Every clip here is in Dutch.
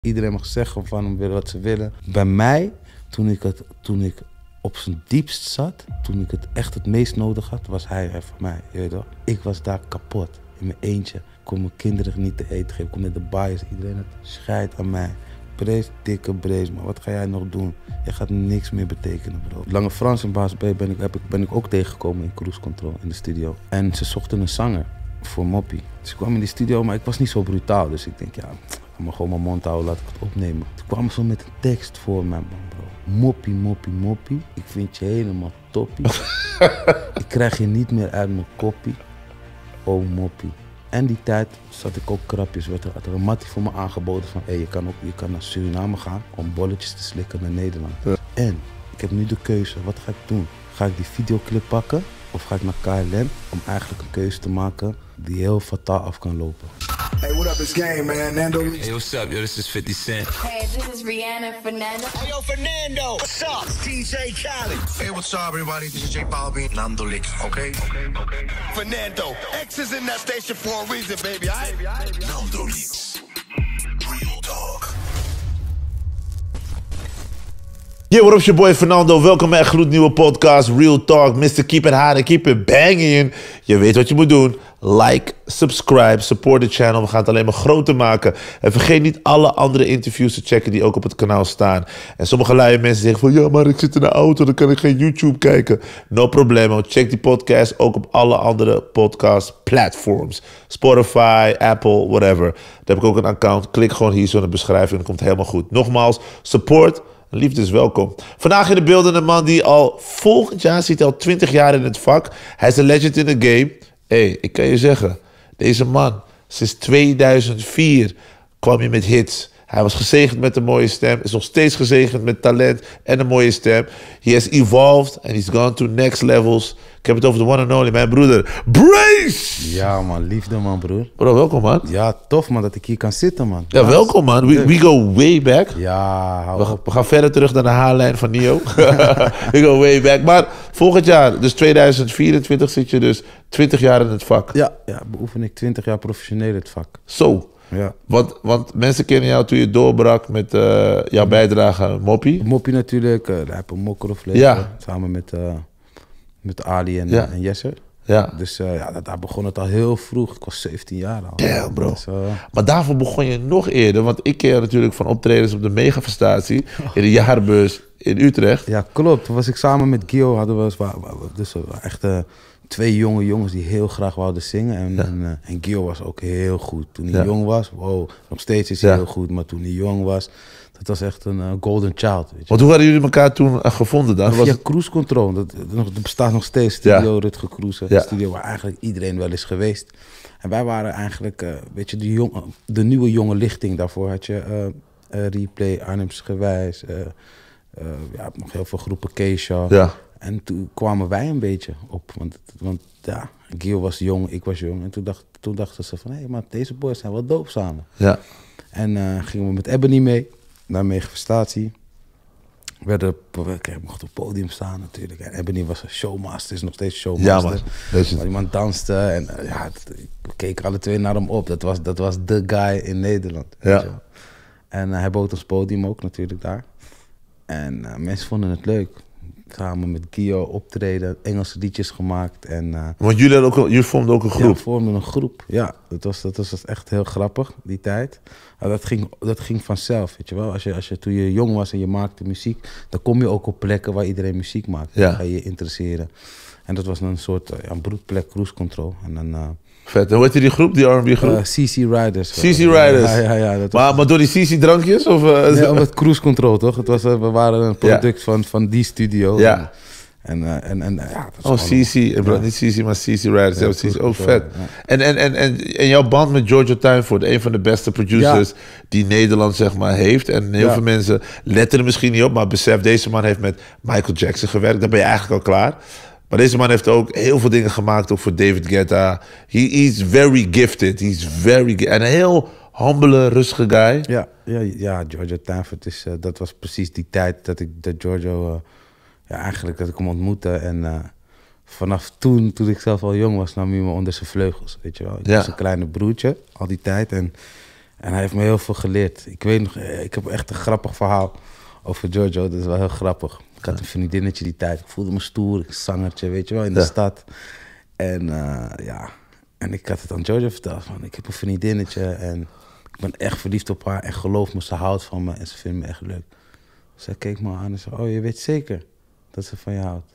Iedereen mag zeggen van hem willen wat ze willen. Bij mij, toen ik op zijn diepst zat, toen ik het echt het meest nodig had, was hij er voor mij. Je weet toch? Ik was daar kapot, in mijn eentje. Ik kon mijn kinderen niet te eten geven. Ik kon met de bias. Iedereen had scheid aan mij. Brees, dikke brees, maar wat ga jij nog doen? Je gaat niks meer betekenen, bro. Lange Frans en Baas B ben ik ook tegengekomen in Cruise Control in de studio. En ze zochten een zanger voor Moppie. Dus ik kwam in die studio, maar ik was niet zo brutaal. Dus ik denk, ja, ik ga maar gewoon mijn mond houden, laat ik het opnemen. Toen kwam ze met een tekst voor mij, bro. Moppie, moppie, moppie. Ik vind je helemaal toppie. Ik krijg je niet meer uit mijn koppie. Oh, moppie. En die tijd zat ik ook krapjes. Had er een mattie voor me aangeboden van... je kan naar Suriname gaan om bolletjes te slikken naar Nederland. Ja. En ik heb nu de keuze. Wat ga ik doen? Ga ik die videoclip pakken? Of ga ik naar KLM om eigenlijk een keuze te maken die heel fataal af kan lopen? Hey, what up, it's Game, man. Nando. Hey, what's up, yo? This is 50 Cent. Hey, this is Rihanna Fernando. Hey, yo, Fernando. What's up? It's DJ Khaled. Hey, what's up, everybody? This is J Balvin. Nando Licks, okay? Fernando. X is in that station for a reason, baby, alright? Nando Licks. Real talk. Yo, what up, your boy Fernando. Welkom bij een gloednieuwe podcast, Real Talk. Mr. Keep It Hot and Keep It Banging. Je weet wat je moet doen. Like, subscribe, support de channel. We gaan het alleen maar groter maken. En vergeet niet alle andere interviews te checken die ook op het kanaal staan. En sommige luie mensen zeggen van... ja, maar ik zit in de auto, dan kan ik geen YouTube kijken. No problemo. Check die podcast ook op alle andere podcast platforms. Spotify, Apple, whatever. Daar heb ik ook een account. Klik gewoon hier zo in de beschrijving en dat komt helemaal goed. Nogmaals, support... Liefde is welkom. Vandaag in de beelden een man die al volgend jaar zit, al 20 jaar in het vak. Hij is een legend in de game. Hey, ik kan je zeggen, deze man, sinds 2004 kwam hij met hits. Hij was gezegend met een mooie stem, is nog steeds gezegend met talent en een mooie stem. He has evolved and he's gone to next levels. Ik heb het over de one and only, mijn broeder, Brace! Ja man, liefde man, broer. Bro, welkom man. Ja, tof man dat ik hier kan zitten man. Ja, welkom man. We go way back. Ja, hou op. We gaan verder terug naar de haarlijn van Nio. We go way back. Maar volgend jaar, dus 2024, zit je dus 20 jaar in het vak. Ja, beoefen ik 20 jaar professioneel het vak. Zo. Ja. Want mensen kennen jou toen je doorbrak met jouw bijdrage aan Moppie. Moppie natuurlijk, daar heb ik een Mokrov samen met Ali en Jesser. Ja. Dus daar begon het al heel vroeg. Ik was 17 jaar al. Damn, bro. Dus, maar daarvoor begon je nog eerder. Want ik ken natuurlijk van optredens op de Megafestatie in de jaarbeurs in Utrecht. Ja, klopt. Toen was ik samen met Gio. Hadden we dus echt twee jonge jongens die heel graag wilden zingen. En Gio was ook heel goed. Toen hij jong was, wow, nog steeds is hij heel goed. Maar toen hij jong was, dat was echt een golden child. Weet je. Want hoe hadden jullie elkaar toen gevonden dan? Via Cruise Control. Dat bestaat nog steeds, Studio Rutger Cruise. Een studio waar eigenlijk iedereen wel is geweest. En wij waren eigenlijk, weet je, de nieuwe jonge lichting. Daarvoor had je Replay, Arnhems Gewijs. Nog heel veel groepen Keisha. Ja. En toen kwamen wij een beetje op. Want Gio was jong, ik was jong. En toen dachten ze van, hé, maar deze boys zijn wel dope samen. Ja. En gingen we met Ebony mee, naar Megafestatie. Ik mocht op het podium staan natuurlijk. En Ebony was een showmaster, is nog steeds showmaster. Ja, man. Maar iemand danste en we keken alle twee naar hem op. Dat was de guy in Nederland. Ja. En hij bood ons podium ook natuurlijk daar. En mensen vonden het leuk. Samen met Gio optreden, Engelse liedjes gemaakt. Want jullie vormden ook een groep? Ja, we vormden een groep. Ja, dat was echt heel grappig, die tijd. Dat ging vanzelf, weet je wel. Toen je jong was en je maakte muziek, dan kom je ook op plekken waar iedereen muziek maakt. Ja. Dan ga je je interesseren. En dat was een soort broedplek, Cruise Control. En dan... Vet. En hoe heette die groep, die R&B groep? CC Riders. CC Riders? Ja. Maar door die CC drankjes? Of, nee, om het Cruise Control, toch? We waren een product van die studio. Ja. CC, niet CC, maar CC Riders. Ja, CC. Oh, vet. Ja. En jouw band met Giorgio Tuinvoort, een van de beste producers die Nederland zeg maar heeft. En heel veel mensen letten er misschien niet op, maar besef, deze man heeft met Michael Jackson gewerkt. Dan ben je eigenlijk al klaar. Maar deze man heeft ook heel veel dingen gemaakt, ook voor David Guetta. He's very gifted. En een heel humbele, rustige guy. Ja, Giorgio Tuinvoort dat was precies die tijd dat Giorgio... eigenlijk dat ik hem ontmoette. En vanaf toen ik zelf al jong was, nam hij me onder zijn vleugels. Weet je wel. Ik was een kleine broertje, al die tijd. En En hij heeft me heel veel geleerd. Ik weet nog, ik heb echt een grappig verhaal over Giorgio. Dat is wel heel grappig. Ik had een vriendinnetje die tijd. Ik voelde me stoer, ik zangertje, weet je wel, in de stad. En en ik had het aan Giorgio verteld. Van, ik heb een vriendinnetje en ik ben echt verliefd op haar. En geloof me, ze houdt van me en ze vindt me echt leuk. Zij keek me aan en zei, oh, je weet zeker dat ze van je houdt?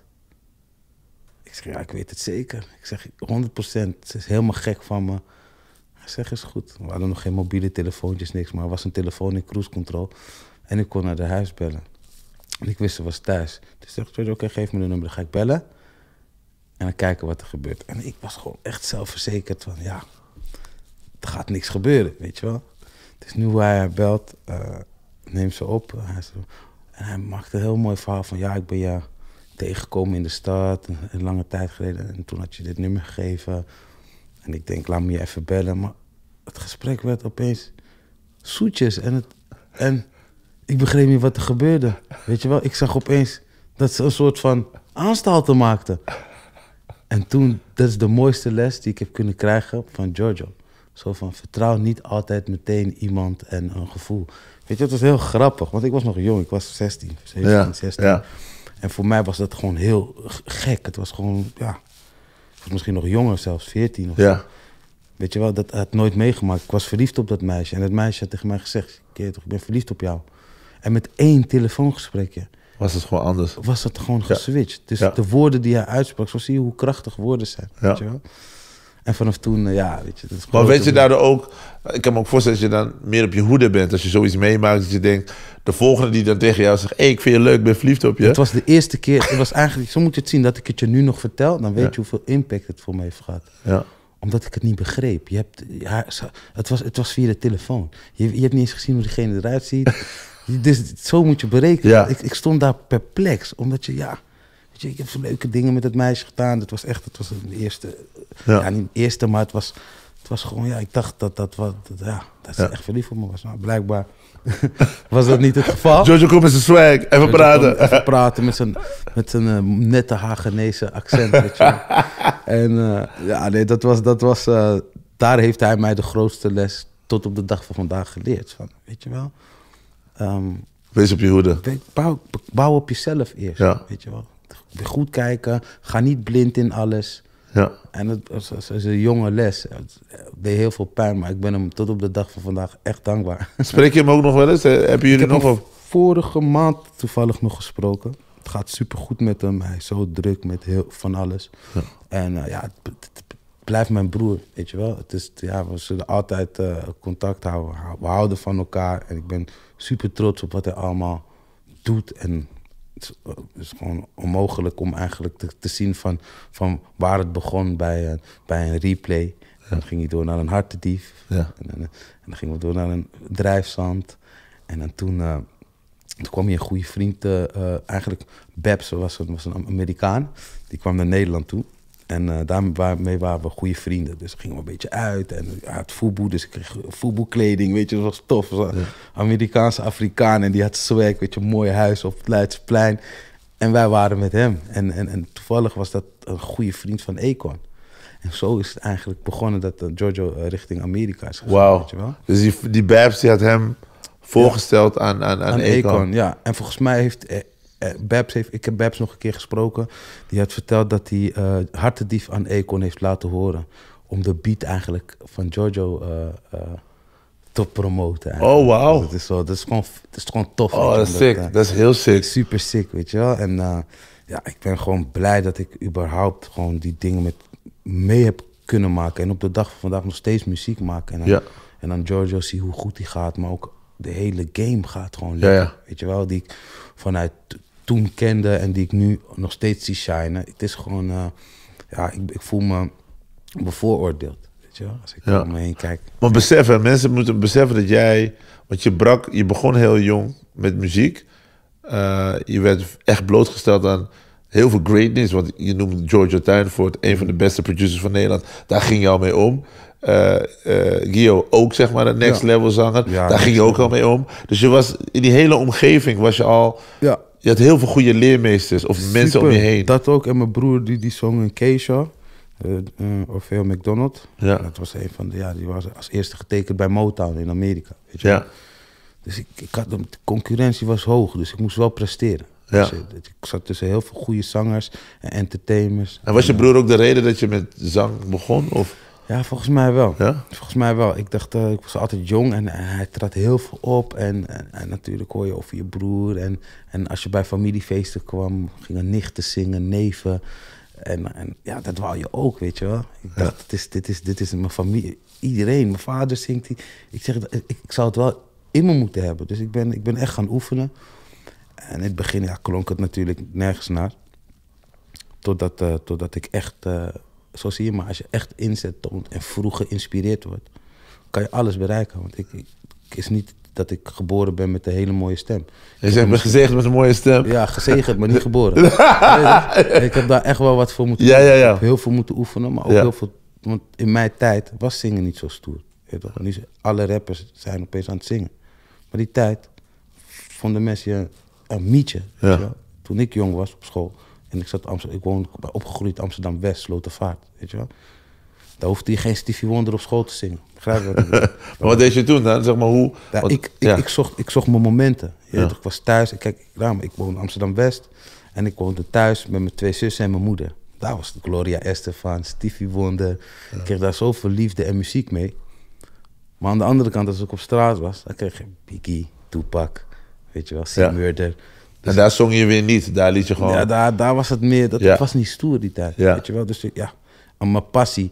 Ik zeg, ja, ik weet het zeker. Ik zeg, 100%. Ze is helemaal gek van me. Hij zegt, is goed. We hadden nog geen mobiele telefoontjes, niks. Maar er was een telefoon in cruise control. En ik kon naar haar huis bellen. En ik wist, ze was thuis. Dus ik dacht, oké, geef me de nummer. Dan ga ik bellen. En dan kijken wat er gebeurt. En ik was gewoon echt zelfverzekerd van, ja, er gaat niks gebeuren, weet je wel. Dus nu hoe hij haar belt, neemt ze op. En hij maakte een heel mooi verhaal van, ja, ik ben je tegengekomen in de stad, een lange tijd geleden. En toen had je dit nummer gegeven. En ik denk, laat me je even bellen. Maar het gesprek werd opeens zoetjes. En ik begreep niet wat er gebeurde. Weet je wel, ik zag opeens dat ze een soort van aanstalten maakte. En toen, dat is de mooiste les die ik heb kunnen krijgen van Giorgio. Zo van, vertrouw niet altijd meteen iemand en een gevoel. Weet je, het was heel grappig, want ik was nog jong. Ik was 16, 17, 16. Ja. En voor mij was dat gewoon heel gek. Het was gewoon, ja, ik was misschien nog jonger zelfs, 14 of zo. Weet je wel, dat had nooit meegemaakt. Ik was verliefd op dat meisje. En dat meisje had tegen mij gezegd, ik ben verliefd op jou. En met 1 telefoongesprekje was het gewoon anders. Was het gewoon geswitcht. Dus de woorden die hij uitsprak, zo zie je hoe krachtig woorden zijn. Weet je wel? En vanaf toen, weet je... Dat is maar weet je daardoor ook... Ik kan me ook voorstellen dat je dan meer op je hoede bent. Als je zoiets meemaakt, dat je denkt... De volgende die dan tegen jou zegt... Hey, ik vind je leuk, ik ben verliefd op je. Het was de eerste keer... Het was eigenlijk... Zo moet je het zien, dat ik het je nu nog vertel... Dan weet je hoeveel impact het voor me heeft gehad. Ja. Omdat ik het niet begreep. Het was via de telefoon. Je hebt niet eens gezien hoe diegene eruit ziet. Dus zo moet je berekenen. Ja. Ik stond daar perplex. Omdat je, weet je, ik heb zo leuke dingen met het meisje gedaan. Het was een eerste... Ja, niet de eerste, maar het was gewoon... Ja, ik dacht dat ze echt verliefd op me was. Nou, blijkbaar was dat niet het geval. Giorgio komt met zijn swag. Even praten. Even praten met zijn nette Hagenese accent. Weet je. En dat was daar heeft hij mij de grootste les tot op de dag van vandaag geleerd. Van, weet je wel... Wees op je hoede. Bouw op jezelf eerst, weet je wel. Goed kijken, ga niet blind in alles. Ja. En het is een jonge les. Het deed heel veel pijn, maar ik ben hem tot op de dag van vandaag echt dankbaar. Spreek je hem ook nog wel eens? Hebben jullie nog op? Vorige maand toevallig nog gesproken. Het gaat supergoed met hem. Hij is zo druk met van alles. Ja. En het blijft mijn broer, weet je wel. Het is, we zullen altijd contact houden. We houden van elkaar en ik ben super trots op wat hij allemaal doet. En het is gewoon onmogelijk om eigenlijk te zien van waar het begon bij een replay. Ja. Dan ging hij door naar een hartendief. Ja. En dan gingen we door naar een drijfzand. En dan toen kwam je een goede vriend, eigenlijk Babs was een Amerikaan. Die kwam naar Nederland toe. En daarmee waren we goede vrienden. Dus gingen we een beetje uit. En hij had voetbal, dus ik kreeg voetbalkleding. Weet je, dat was tof. Ja. Amerikaanse Afrikaan. En die had swag, weet je, een mooi huis op het Leidseplein. En wij waren met hem. En toevallig was dat een goede vriend van Akon. En zo is het eigenlijk begonnen dat Giorgio richting Amerika is gegaan. Wauw. Weet je wel? Dus die Babs die had hem voorgesteld aan Akon. Ja, en volgens mij heeft... ik heb Babs nog een keer gesproken. Die had verteld dat hij Hartendief aan Akon heeft laten horen. Om de beat eigenlijk van Giorgio te promoten. Eigenlijk. Oh, wauw. Dat is gewoon tof. Oh, dat is sick. Dat is heel sick. Super sick, weet je wel. En ik ben gewoon blij dat ik überhaupt gewoon die dingen mee heb kunnen maken. En op de dag van vandaag nog steeds muziek maken. En dan Giorgio zie hoe goed hij gaat. Maar ook de hele game gaat gewoon lekker. Ja. Weet je wel, die ik vanuit toen kende en die ik nu nog steeds zie shinen. Het is gewoon, ik voel me bevooroordeeld, weet je wel, als ik om me heen kijk. Maar mensen moeten beseffen dat jij, want je begon heel jong met muziek. Je werd echt blootgesteld aan heel veel greatness, want je noemt Giorgio Tuinvoort een van de beste producers van Nederland. Daar ging je al mee om. Gio ook, zeg maar, een next level zanger. Ja, daar ging je ook al mee om. Dus je was in die hele omgeving was je al... Ja. Je had heel veel goede leermeesters of mensen om je heen. Dat ook. En mijn broer die zong in Keisha. Orfeo McDonald. Ja. Dat was een van de, die was als eerste getekend bij Motown in Amerika. Weet je Ja. wel. Dus ik had, de concurrentie was hoog, dus ik moest wel presteren. Ja. Dus, ik zat tussen heel veel goede zangers en entertainers. En was je broer ook de reden dat je met zang begon? Of? Ja, volgens mij wel. Ja? Volgens mij wel. Ik dacht, ik was altijd jong en hij trad heel veel op. En natuurlijk hoor je over je broer. En als je bij familiefeesten kwam, gingen nichten zingen, neven. En ja, dat wou je ook, weet je wel. Ik dacht, dit is mijn familie. Iedereen, mijn vader zingt. Ik zeg, ik zou het wel in me moeten hebben. Dus ik ben echt gaan oefenen. En in het begin klonk het natuurlijk nergens naar. Totdat ik echt... Zo zie je maar, als je echt inzet toont en vroeg geïnspireerd wordt, kan je alles bereiken. Want het is niet dat ik geboren ben met een hele mooie stem. Je zegt me gezegend met een mooie stem. Ja, gezegend, maar niet geboren. Ik heb daar echt wel wat voor moeten doen. Ja. Ik heb heel veel moeten oefenen, maar ook heel veel... Want in mijn tijd was zingen niet zo stoer. Weet je toch? Nu alle rappers zijn opeens aan het zingen. Maar die tijd vonden mensen een mietje. Ja. Weet je wel? Toen ik jong was op school... En ik woonde opgegroeid in Amsterdam-West, Slotervaart, weet je wel. Daar hoefde je geen Stevie Wonder op school te zingen. Begrijp je wat ik bedoel? Maar wat deed je toen dan? Zeg maar hoe... Ja, ik zocht mijn momenten. Ik was thuis, ik woonde in Amsterdam-West. En ik woonde thuis met mijn 2 zussen en mijn moeder. Daar was de Gloria Estefan, Stevie Wonder. Ik kreeg daar zoveel liefde en muziek mee. Maar aan de andere kant, als ik op straat was, dan kreeg je Biggie, Tupac, weet je wel, C-Murder. En daar zong je weer niet, daar liet je gewoon... Ja, daar was het meer, het was niet stoer die tijd, weet je wel. Dus aan mijn passie,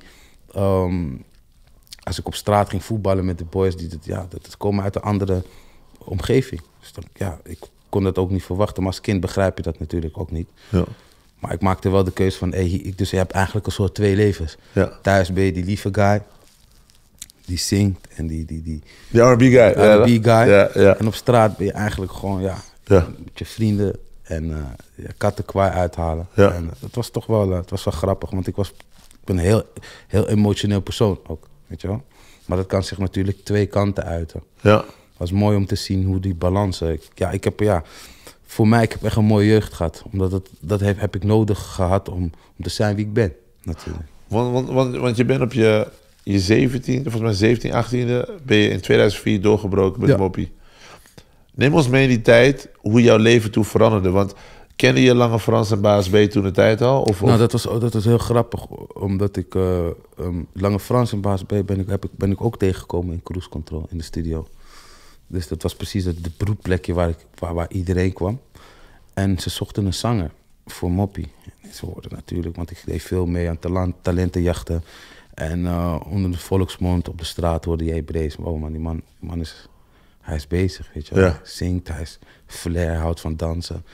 als ik op straat ging voetballen met de boys, dat komen uit een andere omgeving. Dus ik kon dat ook niet verwachten, maar als kind begrijp je dat natuurlijk ook niet. Ja. Maar ik maakte wel de keuze van, dus je hebt eigenlijk een soort 2 levens. Ja. Thuis ben je die lieve guy, die zingt en die R&B guy. R&B guy. Ja. En op straat ben je eigenlijk gewoon, met je vrienden en kattenkwaai uithalen. Ja. En het was toch wel, het was wel grappig, want ik ben een heel emotioneel persoon ook, weet je wel. Maar dat kan zich natuurlijk 2 kanten uiten. Ja. Het was mooi om te zien hoe die balansen... Voor mij, ik heb echt een mooie jeugd gehad. Omdat dat heb ik nodig gehad om te zijn wie ik ben, natuurlijk. Want je bent op je 17e, volgens mij 17, 18e... ben je in 2004 doorgebroken met Moppie. Neem ons mee in die tijd hoe jouw leven toen veranderde. Want kende je Lange Frans en Baas B toen de tijd al? Of? Dat was heel grappig. Omdat ik Lange Frans en Baas B ben ik ook tegengekomen in Cruise Control in de studio. Dus dat was precies het broedplekje waar iedereen kwam. En ze zochten een zanger voor Moppie. Ze hoorden natuurlijk, want ik deed veel mee aan talentenjachten. En onder de volksmond op de straat hoorde je Brees. Oh man, die man is... Hij is bezig, weet je wel. Hij zingt, hij is flair, hij houdt van dansen.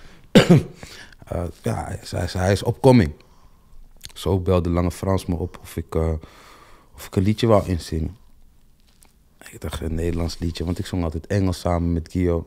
Hij is opkoming. Zo belde Lange Frans me op of ik een liedje wou inzingen. Ik dacht een Nederlands liedje, want ik zong altijd Engels samen met Gio.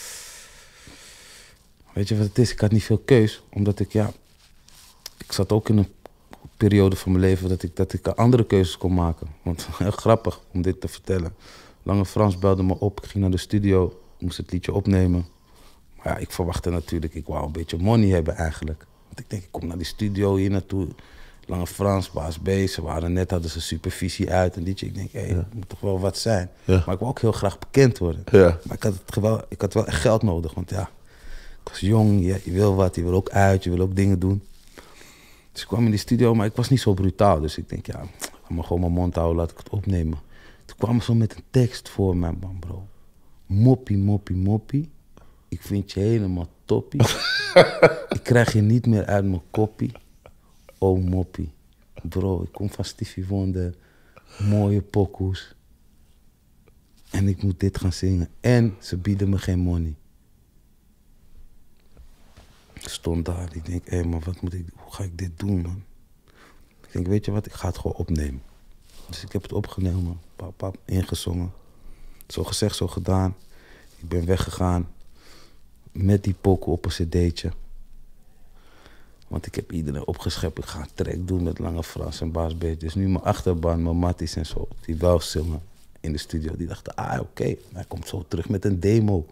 Weet je wat het is? Ik had niet veel keus, omdat ik zat ook in een periode van mijn leven dat ik andere keuzes kon maken. Want heel grappig om dit te vertellen. Lange Frans belde me op, ik ging naar de studio, moest het liedje opnemen. Maar ik verwachtte natuurlijk, ik wou een beetje money hebben eigenlijk. Want ik denk, ik kom naar die studio hier naartoe. Lange Frans, Baas B, hadden ze supervisie uit een liedje. Ik denk, het moet toch wel wat zijn. Ja. Maar ik wou ook heel graag bekend worden. Ja. Maar ik had wel echt geld nodig, want ik was jong, je wil wat, je wil ook uit, je wil ook dingen doen. Dus ik kwam in die studio, maar ik was niet zo brutaal. Dus ik denk, ik ga maar gewoon mijn mond houden, laat ik het opnemen. Toen kwam ze met een tekst voor mij, man, bro. Moppie, moppie, moppie. Ik vind je helemaal toppie. Ik krijg je niet meer uit mijn koppie. Oh, moppie. Bro, ik kom van Stevie Wonder. Mooie pokoes. En ik moet dit gaan zingen. En ze bieden me geen money. Ik stond daar. Ik denk, maar hoe ga ik dit doen, man? Ik denk, weet je wat? Ik ga het gewoon opnemen. Dus ik heb het opgenomen. Pap, ingezongen. Zo gezegd, zo gedaan. Ik ben weggegaan. Met die pokoe op een cd'tje. Want ik heb iedereen opgeschept. Ik ga een track doen met Lange Frans en Baas B. Dus nu mijn achterban, mijn matties en zo, die wel zingen in de studio. Die dachten, oké. Hij komt zo terug met een demo.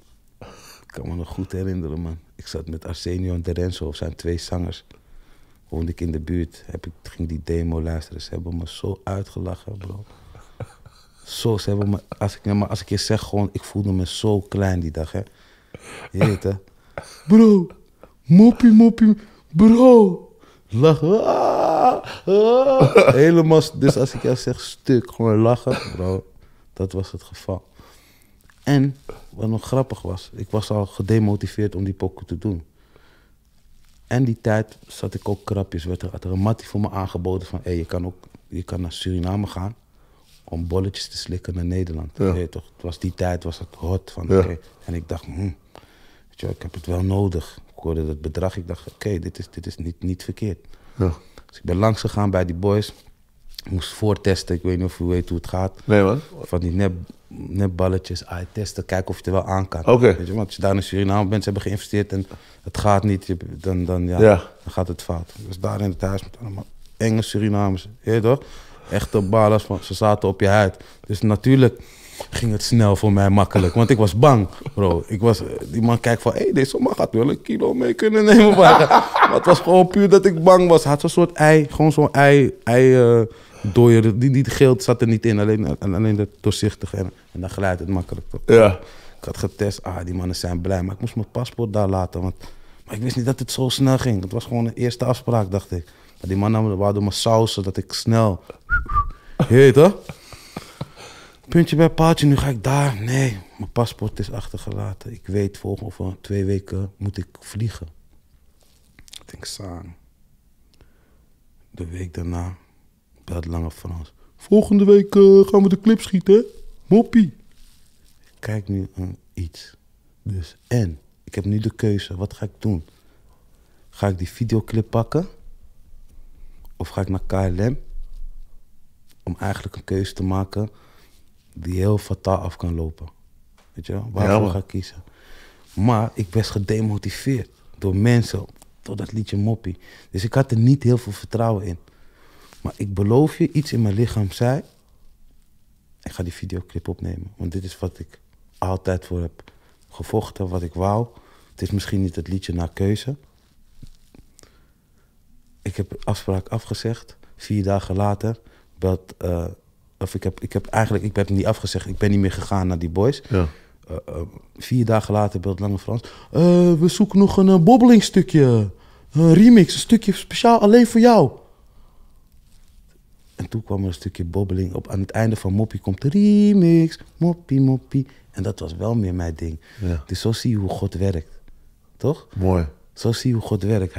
Ik kan me nog goed herinneren, man. Ik zat met Arsenio en Terenzo, zijn 2 zangers. woonde ik in de buurt. Ging die demo luisteren. Ze hebben me zo uitgelachen, bro. Zo, ze hebben me, als ik je zeg gewoon, ik voelde me zo klein die dag, hè. Je weet hè. Bro, moppie, bro. Lachen. Helemaal, dus als ik jou zeg stuk, gewoon lachen, bro. Dat was het geval. En, wat nog grappig was, ik was al gedemotiveerd om die pokoe te doen. En die tijd zat ik ook krapjes, had er een mattie voor me aangeboden van, je kan naar Suriname gaan om bolletjes te slikken naar Nederland. Ja. Toch? Die tijd was het hot van, ja. En ik dacht, weet je, ik heb het wel nodig. Ik hoorde dat bedrag, ik dacht, dit is niet verkeerd. Ja. Dus ik ben langs gegaan bij die boys. Ik moest voortesten, ik weet niet of u weet hoe het gaat. Nee man. Van die nepballetjes, testen, kijken of je er wel aan kan. Oké. Weet je, want als je daar in Suriname bent, ze hebben geïnvesteerd en het gaat niet, dan gaat het fout. Dus daar in het huis met allemaal enge Surinamers, je weet toch? Echte balers, ze zaten op je huid. Dus natuurlijk ging het snel voor mij makkelijk, want ik was bang, bro. Die man kijkt van, deze man gaat wel een kilo mee kunnen nemen. Maar het was gewoon puur dat ik bang was. Hij had zo'n soort ei, gewoon zo'n ei dooier. Die geel zat er niet in, alleen dat doorzichtige. En dan glijdt het makkelijk, toch? Ja. Ik had getest, die mannen zijn blij, maar ik moest mijn paspoort daar laten. Maar ik wist niet dat het zo snel ging. Het was gewoon de eerste afspraak, dacht ik. Maar die mannen wouden me sausen, dat ik snel... Je weet toch? Puntje bij paaltje, nu ga ik daar. Nee, mijn paspoort is achtergelaten. Ik weet, over 2 weken moet ik vliegen. Ik denk, Saan. De week daarna, belt Lange Frans. Volgende week gaan we de clip schieten, hè? Moppie. Ik kijk nu iets. Dus, ik heb nu de keuze. Wat ga ik doen? Ga ik die videoclip pakken? Of ga ik naar KLM? Om eigenlijk een keuze te maken die heel fataal af kan lopen. Weet je wel? Waarvoor ga ik kiezen? Maar ik was gedemotiveerd door mensen, door dat liedje Moppie. Dus ik had er niet heel veel vertrouwen in. Maar ik beloof je, iets in mijn lichaam zei, ik ga die videoclip opnemen. Want dit is wat ik altijd voor heb gevochten, wat ik wou. Het is misschien niet het liedje naar keuze. Ik heb de afspraak afgezegd. 4 dagen later belt... ik heb niet afgezegd. Ik ben niet meer gegaan naar die boys. Ja. 4 dagen later belt Lange Frans. We zoeken nog een bobbelingstukje. Een remix, een stukje speciaal alleen voor jou. En toen kwam er een stukje bobbeling. Aan het einde van Moppie komt de remix. Moppie. En dat was wel meer mijn ding. Ja. Dus zo zie je hoe God werkt. Toch? Mooi. Zo zie je hoe God werkt.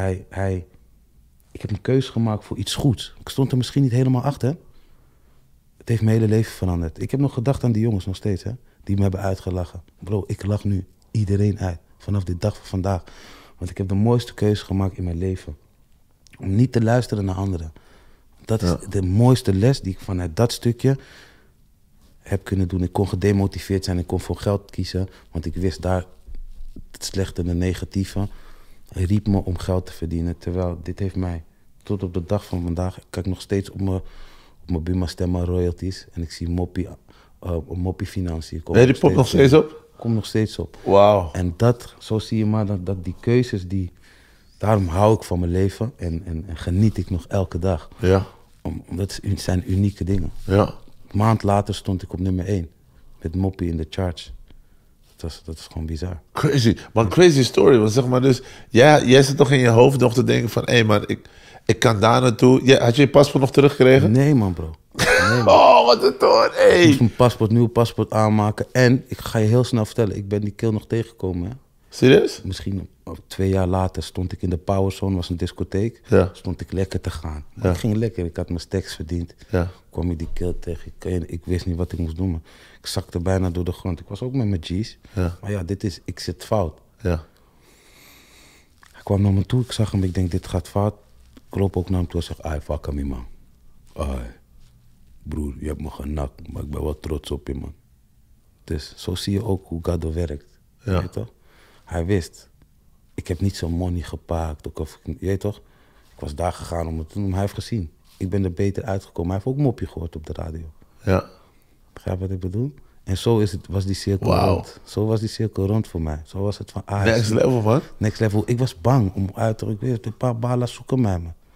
Ik heb een keuze gemaakt voor iets goeds. Ik stond er misschien niet helemaal achter. Het heeft mijn hele leven veranderd. Ik heb nog gedacht aan die jongens nog steeds, hè, die me hebben uitgelachen. Bro, ik lach nu iedereen uit. Vanaf de dag van vandaag. Want ik heb de mooiste keuze gemaakt in mijn leven. Om niet te luisteren naar anderen. Dat is de mooiste les die ik vanuit dat stukje heb kunnen doen. Ik kon gedemotiveerd zijn. Ik kon voor geld kiezen. Want ik wist daar het slechte en het negatieve. Hij riep me om geld te verdienen. Terwijl dit heeft mij tot op de dag van vandaag... Kijk nog steeds op mijn Buma Stemma royalties. En ik zie Moppie Financiën. Nee, die popt nog steeds op? Komt nog steeds op. Wauw. En zo zie je maar dat die keuzes daarom hou ik van mijn leven en geniet ik nog elke dag. Ja. Omdat het zijn unieke dingen. Ja. Een maand later stond ik op nummer 1. Met Moppie in de charts. Dat is gewoon bizar. Crazy. Maar crazy story. Want zeg maar dus, jij zit toch in je hoofd nog te denken van... Hé, maar ik kan daar naartoe. Had je je paspoort nog teruggekregen? Nee, man, bro. Nee, man. Oh, wat een toon. Ik moest mijn nieuw paspoort aanmaken. En ik ga je heel snel vertellen, ik ben die kill nog tegengekomen. Hè? Serieus? Misschien 2 jaar later stond ik in de Powerzone, was een discotheek. Ja. Stond ik lekker te gaan. Maar ik ging lekker, ik had mijn stacks verdiend. Ja. Kwam ik die kill tegen. Ik wist niet wat ik moest doen. Maar ik zakte bijna door de grond. Ik was ook met mijn G's. Ja. Maar ja, ik zit fout. Ja. Hij kwam naar me toe, ik zag hem, ik denk dit gaat fout. Ik loop ook naar hem toe en zeg, fuck me, man. Broer, je hebt me genakt, maar ik ben wel trots op je, man. Dus zo zie je ook hoe Gado werkt. Ja. Weet toch? Hij wist, ik heb niet zo'n money gepakt. Of, je weet toch? Ik was daar gegaan om het te doen, maar hij heeft gezien. Ik ben er beter uitgekomen. Hij heeft ook Moppie gehoord op de radio. Ja. Begrijp wat ik bedoel? En zo was die cirkel rond. Zo was die cirkel rond voor mij. Zo was het van... Next level, man. Next level. Ik was bang om uit te... Ik weet, een paar balas zoeken mij, man.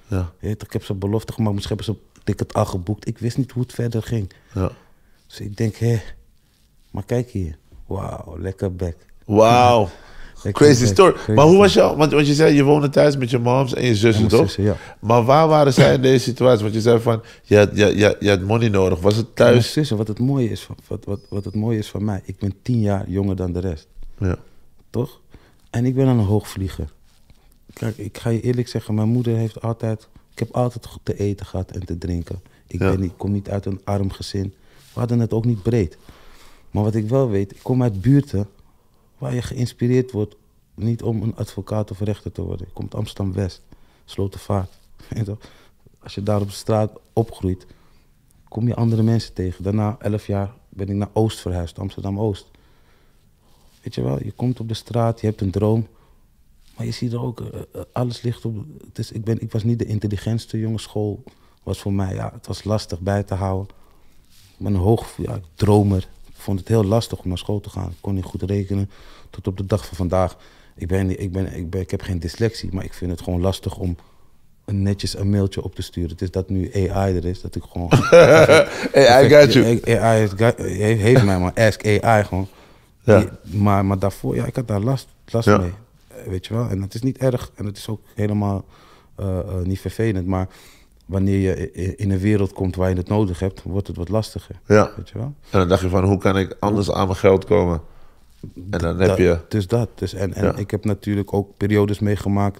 Ja. Ik heb ze belofte gemaakt, misschien hebben ze ticket al geboekt. Ik wist niet hoe het verder ging. Ja. Dus ik denk, maar kijk hier. Wauw, lekker back. Wauw. Lekker Crazy back. story. Crazy Maar hoe was story. jou? Want je zei, je woonde thuis met je moms en je zussen, En mijn toch? zussen, ja. Maar waar waren zij in deze situatie? Want je zei van, je had money nodig. Was het Mijn thuis? zussen, wat het mooie is van mij, ik ben 10 jaar jonger dan de rest. Ja. Toch? En ik ben een hoogvlieger. Kijk, ik ga je eerlijk zeggen, mijn moeder heeft altijd... Ik heb altijd goed te eten gehad en te drinken. Ik kom niet uit een arm gezin. We hadden het ook niet breed. Maar wat ik wel weet, ik kom uit buurten waar je geïnspireerd wordt... niet om een advocaat of rechter te worden. Ik kom uit Amsterdam-West, Slotervaart. Als je daar op de straat opgroeit, kom je andere mensen tegen. Daarna, 11 jaar, ben ik naar Oost verhuisd, Amsterdam-Oost. Weet je wel, je komt op de straat, je hebt een droom. Maar je ziet er ook, alles ligt op... Ik was niet de intelligentste jongen. School was voor mij, het was lastig bij te houden. Ik ben een dromer. Ik vond het heel lastig om naar school te gaan. Ik kon niet goed rekenen. Tot op de dag van vandaag. Ik heb geen dyslexie, maar ik vind het gewoon lastig om netjes een mailtje op te sturen. Het is dat nu AI er is, dat ik gewoon... Hey, I got you. AI heeft mij, maar ask AI gewoon. Ja. Maar daarvoor, ik had daar last mee. Weet je wel? En het is niet erg en het is ook helemaal niet vervelend. Maar wanneer je in een wereld komt waar je het nodig hebt, wordt het wat lastiger. Ja. Weet je wel? En dan dacht je van, hoe kan ik anders aan mijn geld komen? En dan heb je... Dus ik heb natuurlijk ook periodes meegemaakt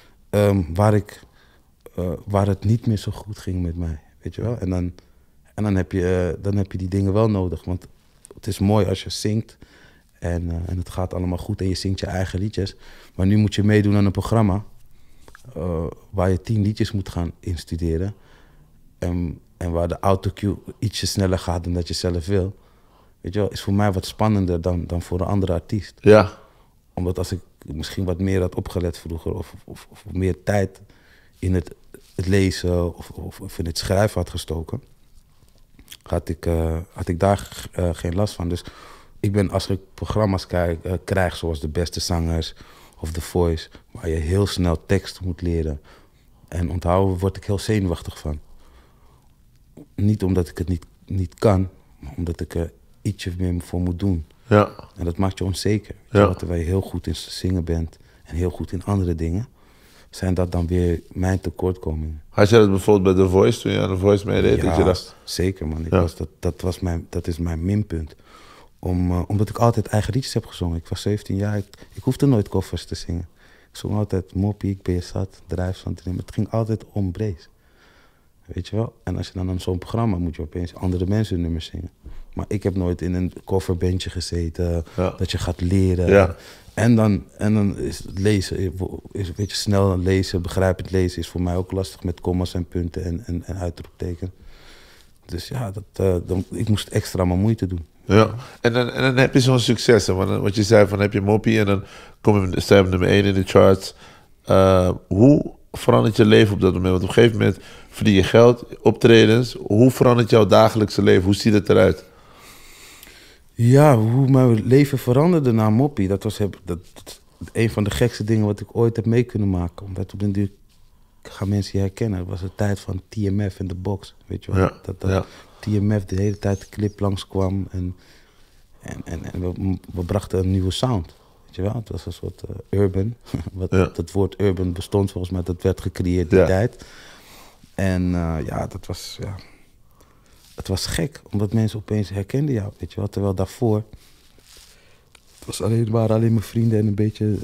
waar het niet meer zo goed ging met mij. Weet je wel? En dan heb je die dingen wel nodig. Want het is mooi als je zingt en het gaat allemaal goed en je zingt je eigen liedjes. Maar nu moet je meedoen aan een programma waar je 10 liedjes moet gaan instuderen. En waar de autocue ietsje sneller gaat dan dat je zelf wil. Weet je wel, is voor mij wat spannender dan voor een andere artiest. Ja. Omdat als ik misschien wat meer had opgelet vroeger... of meer tijd in het lezen of in het schrijven had gestoken... had ik daar geen last van. Dus als ik programma's krijg zoals De Beste Zangers of The Voice... waar je heel snel tekst moet leren en onthouden... word ik heel zenuwachtig van. Niet omdat ik het niet kan, maar omdat ik er ietsje meer voor moet doen. Ja. En dat maakt je onzeker. Ja. Terwijl je heel goed in zingen bent en heel goed in andere dingen... zijn dat dan weer mijn tekortkomingen. Had je dat bijvoorbeeld bij The Voice, toen je aan The Voice meedeed? Ja, dat je dacht... zeker man. Ja. Dat is mijn minpunt. Omdat ik altijd eigen liedjes heb gezongen. Ik was 17 jaar, ik hoefde nooit koffers te zingen. Ik zong altijd moppie, ik ben je zat, drijfzand erin. Maar het ging altijd om Brees. Weet je wel? En als je dan aan zo'n programma moet je opeens andere mensen nummers zingen. Maar ik heb nooit in een coverbandje gezeten, dat je gaat leren. Ja. En dan is het lezen, weet je, snel lezen, begrijpend lezen is voor mij ook lastig met komma's en punten en uitroepteken. Dus ja, ik moest extra mijn moeite doen. Ja, en dan heb je zo'n succes. Hè? Want wat je zei, van heb je moppie en dan sta je op nummer 1 in de charts. Hoe verandert je leven op dat moment? Want op een gegeven moment verdien je geld, optredens. Hoe verandert jouw dagelijkse leven? Hoe ziet het eruit? Ja, hoe mijn leven veranderde na moppie, dat was een van de gekste dingen wat ik ooit heb mee kunnen maken. Omdat op den duur gaan mensen je herkennen. Het was de tijd van TMF en de box, weet je wel. Ja. TMF de hele tijd de clip langskwam en we brachten een nieuwe sound. Weet je wel, het was een soort urban. Dat woord urban bestond volgens mij, dat werd gecreëerd die tijd. En het was gek, omdat mensen opeens herkenden jou, weet je wel. Terwijl daarvoor, waren alleen mijn vrienden en een beetje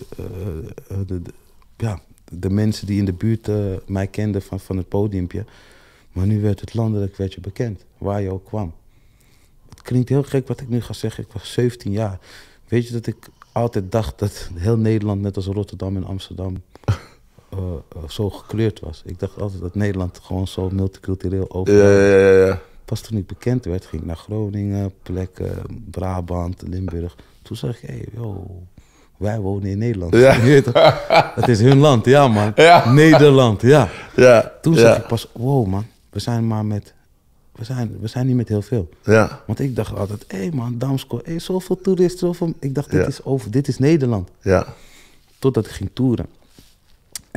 de mensen die in de buurt mij kenden van het podiumpje. Maar nu werd het landelijk bekend, waar je ook kwam. Het klinkt heel gek wat ik nu ga zeggen, ik was 17 jaar. Weet je dat ik altijd dacht dat heel Nederland, net als Rotterdam en Amsterdam, zo gekleurd was. Ik dacht altijd dat Nederland gewoon zo multicultureel open was. Ja. Pas toen ik bekend werd, ging ik naar Groningen, plekken, Brabant, Limburg. Toen zag ik, wij wonen in Nederland. Ja. Het is hun land, ja man. Ja. Nederland, ja. Toen zag ik Ja. pas, wow man, we zijn niet met heel veel. Ja. Want ik dacht altijd, man, Damsko, zoveel toeristen. Ik dacht, dit is Nederland. Ja. Totdat ik ging toeren.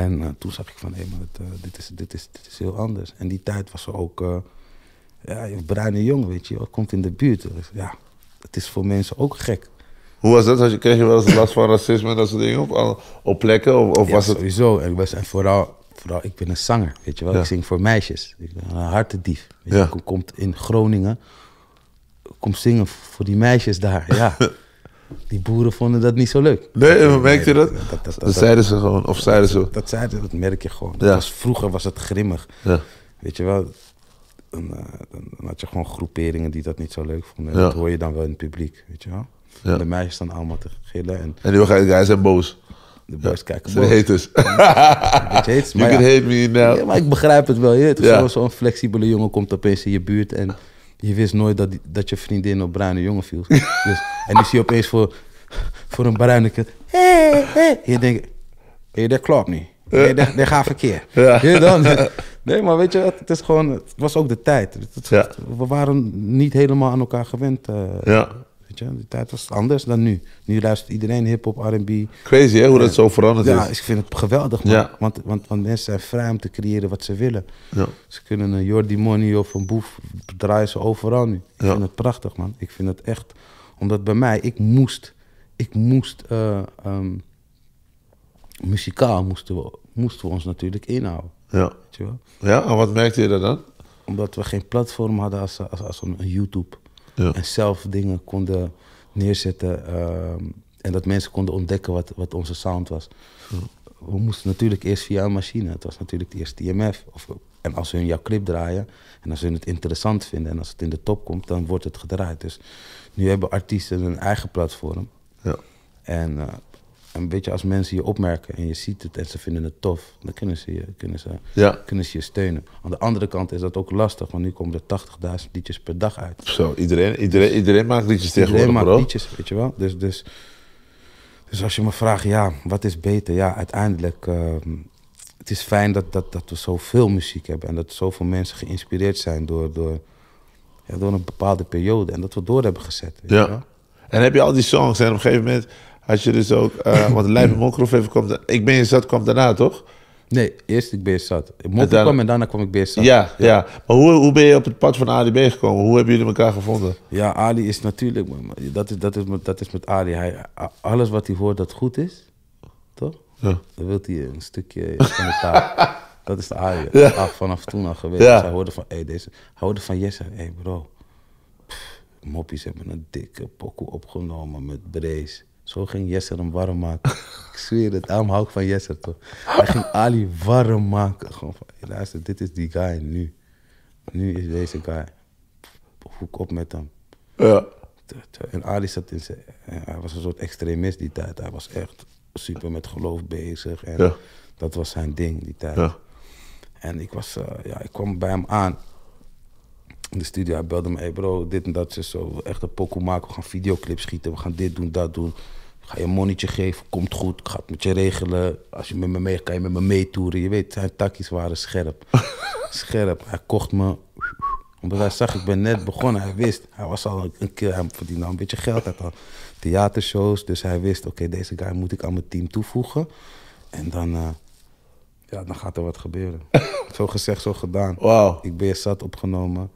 En toen zag ik van, hé, maar dit is heel anders. En die tijd was er ook, bruine jongen, weet je, wat komt in de buurt. Dus, ja, het is voor mensen ook gek. Hoe was dat? Kreeg je wel eens last van racisme en dat soort dingen op plekken? Of ja, was het... sowieso. En vooral, ik ben een zanger, weet je wel. Ik zing voor meisjes. Ik ben een hartedief. Weet je? Ik kom in Groningen, kom zingen voor die meisjes daar, ja. Die boeren vonden dat niet zo leuk. Nee, merkte je dat? Dat zeiden ze gewoon, of zeiden ze... Dat merk je gewoon. Ja. Vroeger was het grimmig. Ja. Weet je wel, dan had je gewoon groeperingen die dat niet zo leuk vonden. En dat hoor je dan wel in het publiek, weet je wel. Ja. De meisjes staan allemaal te gillen. En die guys zijn boos. De boys kijken boos. Ze haters. You can hate me now. Ja, maar ik begrijp het wel. Ja. Zo'n flexibele jongen komt opeens in je buurt en je wist nooit dat je vriendin op bruine jongen viel. Dus, en nu zie je opeens voor een bruine kind. Hey. Je denkt, dat klopt niet. Nee, dat gaat verkeerd. Ja. Dan? Nee, maar weet je, het was ook de tijd. We waren niet helemaal aan elkaar gewend. Weet je, die tijd was anders dan nu. Nu luistert iedereen hip-hop, R&B. Crazy, hè, hoe dat zo veranderd is. Ja, ik vind het geweldig, man. Ja. Want mensen zijn vrij om te creëren wat ze willen. Ja. Ze kunnen een Jordi Money of een Boef draaien ze overal nu. Ik vind het prachtig, man. Ik vind het echt... Omdat bij mij, ik moest muzikaal moesten we ons natuurlijk inhouden. Ja. Weet je wel? Ja, en wat merkte je daar dan? Omdat we geen platform hadden als een YouTube. Ja. En zelf dingen konden neerzetten en dat mensen konden ontdekken wat onze sound was. Ja. We moesten natuurlijk eerst via een machine. Het was natuurlijk eerst TMF. En als hun jouw clip draaien en als hun het interessant vinden en als het in de top komt, dan wordt het gedraaid. Dus nu hebben artiesten een eigen platform. Ja. En weet je, als mensen je opmerken en je ziet het en ze vinden het tof, dan kunnen ze je steunen. Aan de andere kant is dat ook lastig, want nu komen er 80.000 liedjes per dag uit. Zo, iedereen maakt liedjes tegenwoordig, iedereen maakt liedjes, weet je wel. Dus als je me vraagt, ja, wat is beter? Ja, uiteindelijk, het is fijn dat we zoveel muziek hebben en dat zoveel mensen geïnspireerd zijn door een bepaalde periode en dat we door hebben gezet. Weet je wel? En heb je al die songs en op een gegeven moment had je dus ook, want Lijp Mokrov even kwam, Ik ben je zat kwam daarna, toch? Nee, eerst Ik ben je zat. Mokrov kwam en daarna kwam Ik ben je zat. Ja. Maar hoe ben je op het pad van Ali B gekomen? Hoe hebben jullie elkaar gevonden? Ja, Ali is natuurlijk, dat is met Ali. Alles wat hij hoort dat goed is, toch? Ja. Dan wil hij een stukje van de taal. Dat is de Ali. Vanaf toen al geweest. Ja. Dus hij hoorde van Jesse, hey bro. Moppies hebben een dikke pokoe opgenomen met Brees. Zo ging Jesser hem warm maken. Ik zweer het, daarom hou ik van Jesser toch. Hij ging Ali warm maken. Gewoon van, hey, luister, dit is die guy nu. Nu is deze guy. Hoek op met hem. Ja. En Ali zat hij was een soort extremist die tijd. Hij was echt super met geloof bezig. En dat was zijn ding die tijd. Ja. En ik kwam bij hem aan. In de studio, hij belde me, hey bro, dit en dat, zo, echt een pokoe maken, we gaan videoclips schieten, we gaan dit doen, dat doen. Ik ga je een monnetje geven, komt goed, ik ga het met je regelen. Als je met me mee kan je met me meetoeren. Je weet, zijn takkies waren scherp. Scherp, hij kocht me. Omdat hij zag, ik ben net begonnen, hij wist. Hij was al een keer, hij verdiende al een beetje geld, hij had al theatershows. Dus hij wist, oké, deze guy moet ik aan mijn team toevoegen. En dan gaat er wat gebeuren. Zo gezegd, zo gedaan. Wow. Ik ben je zat opgenomen.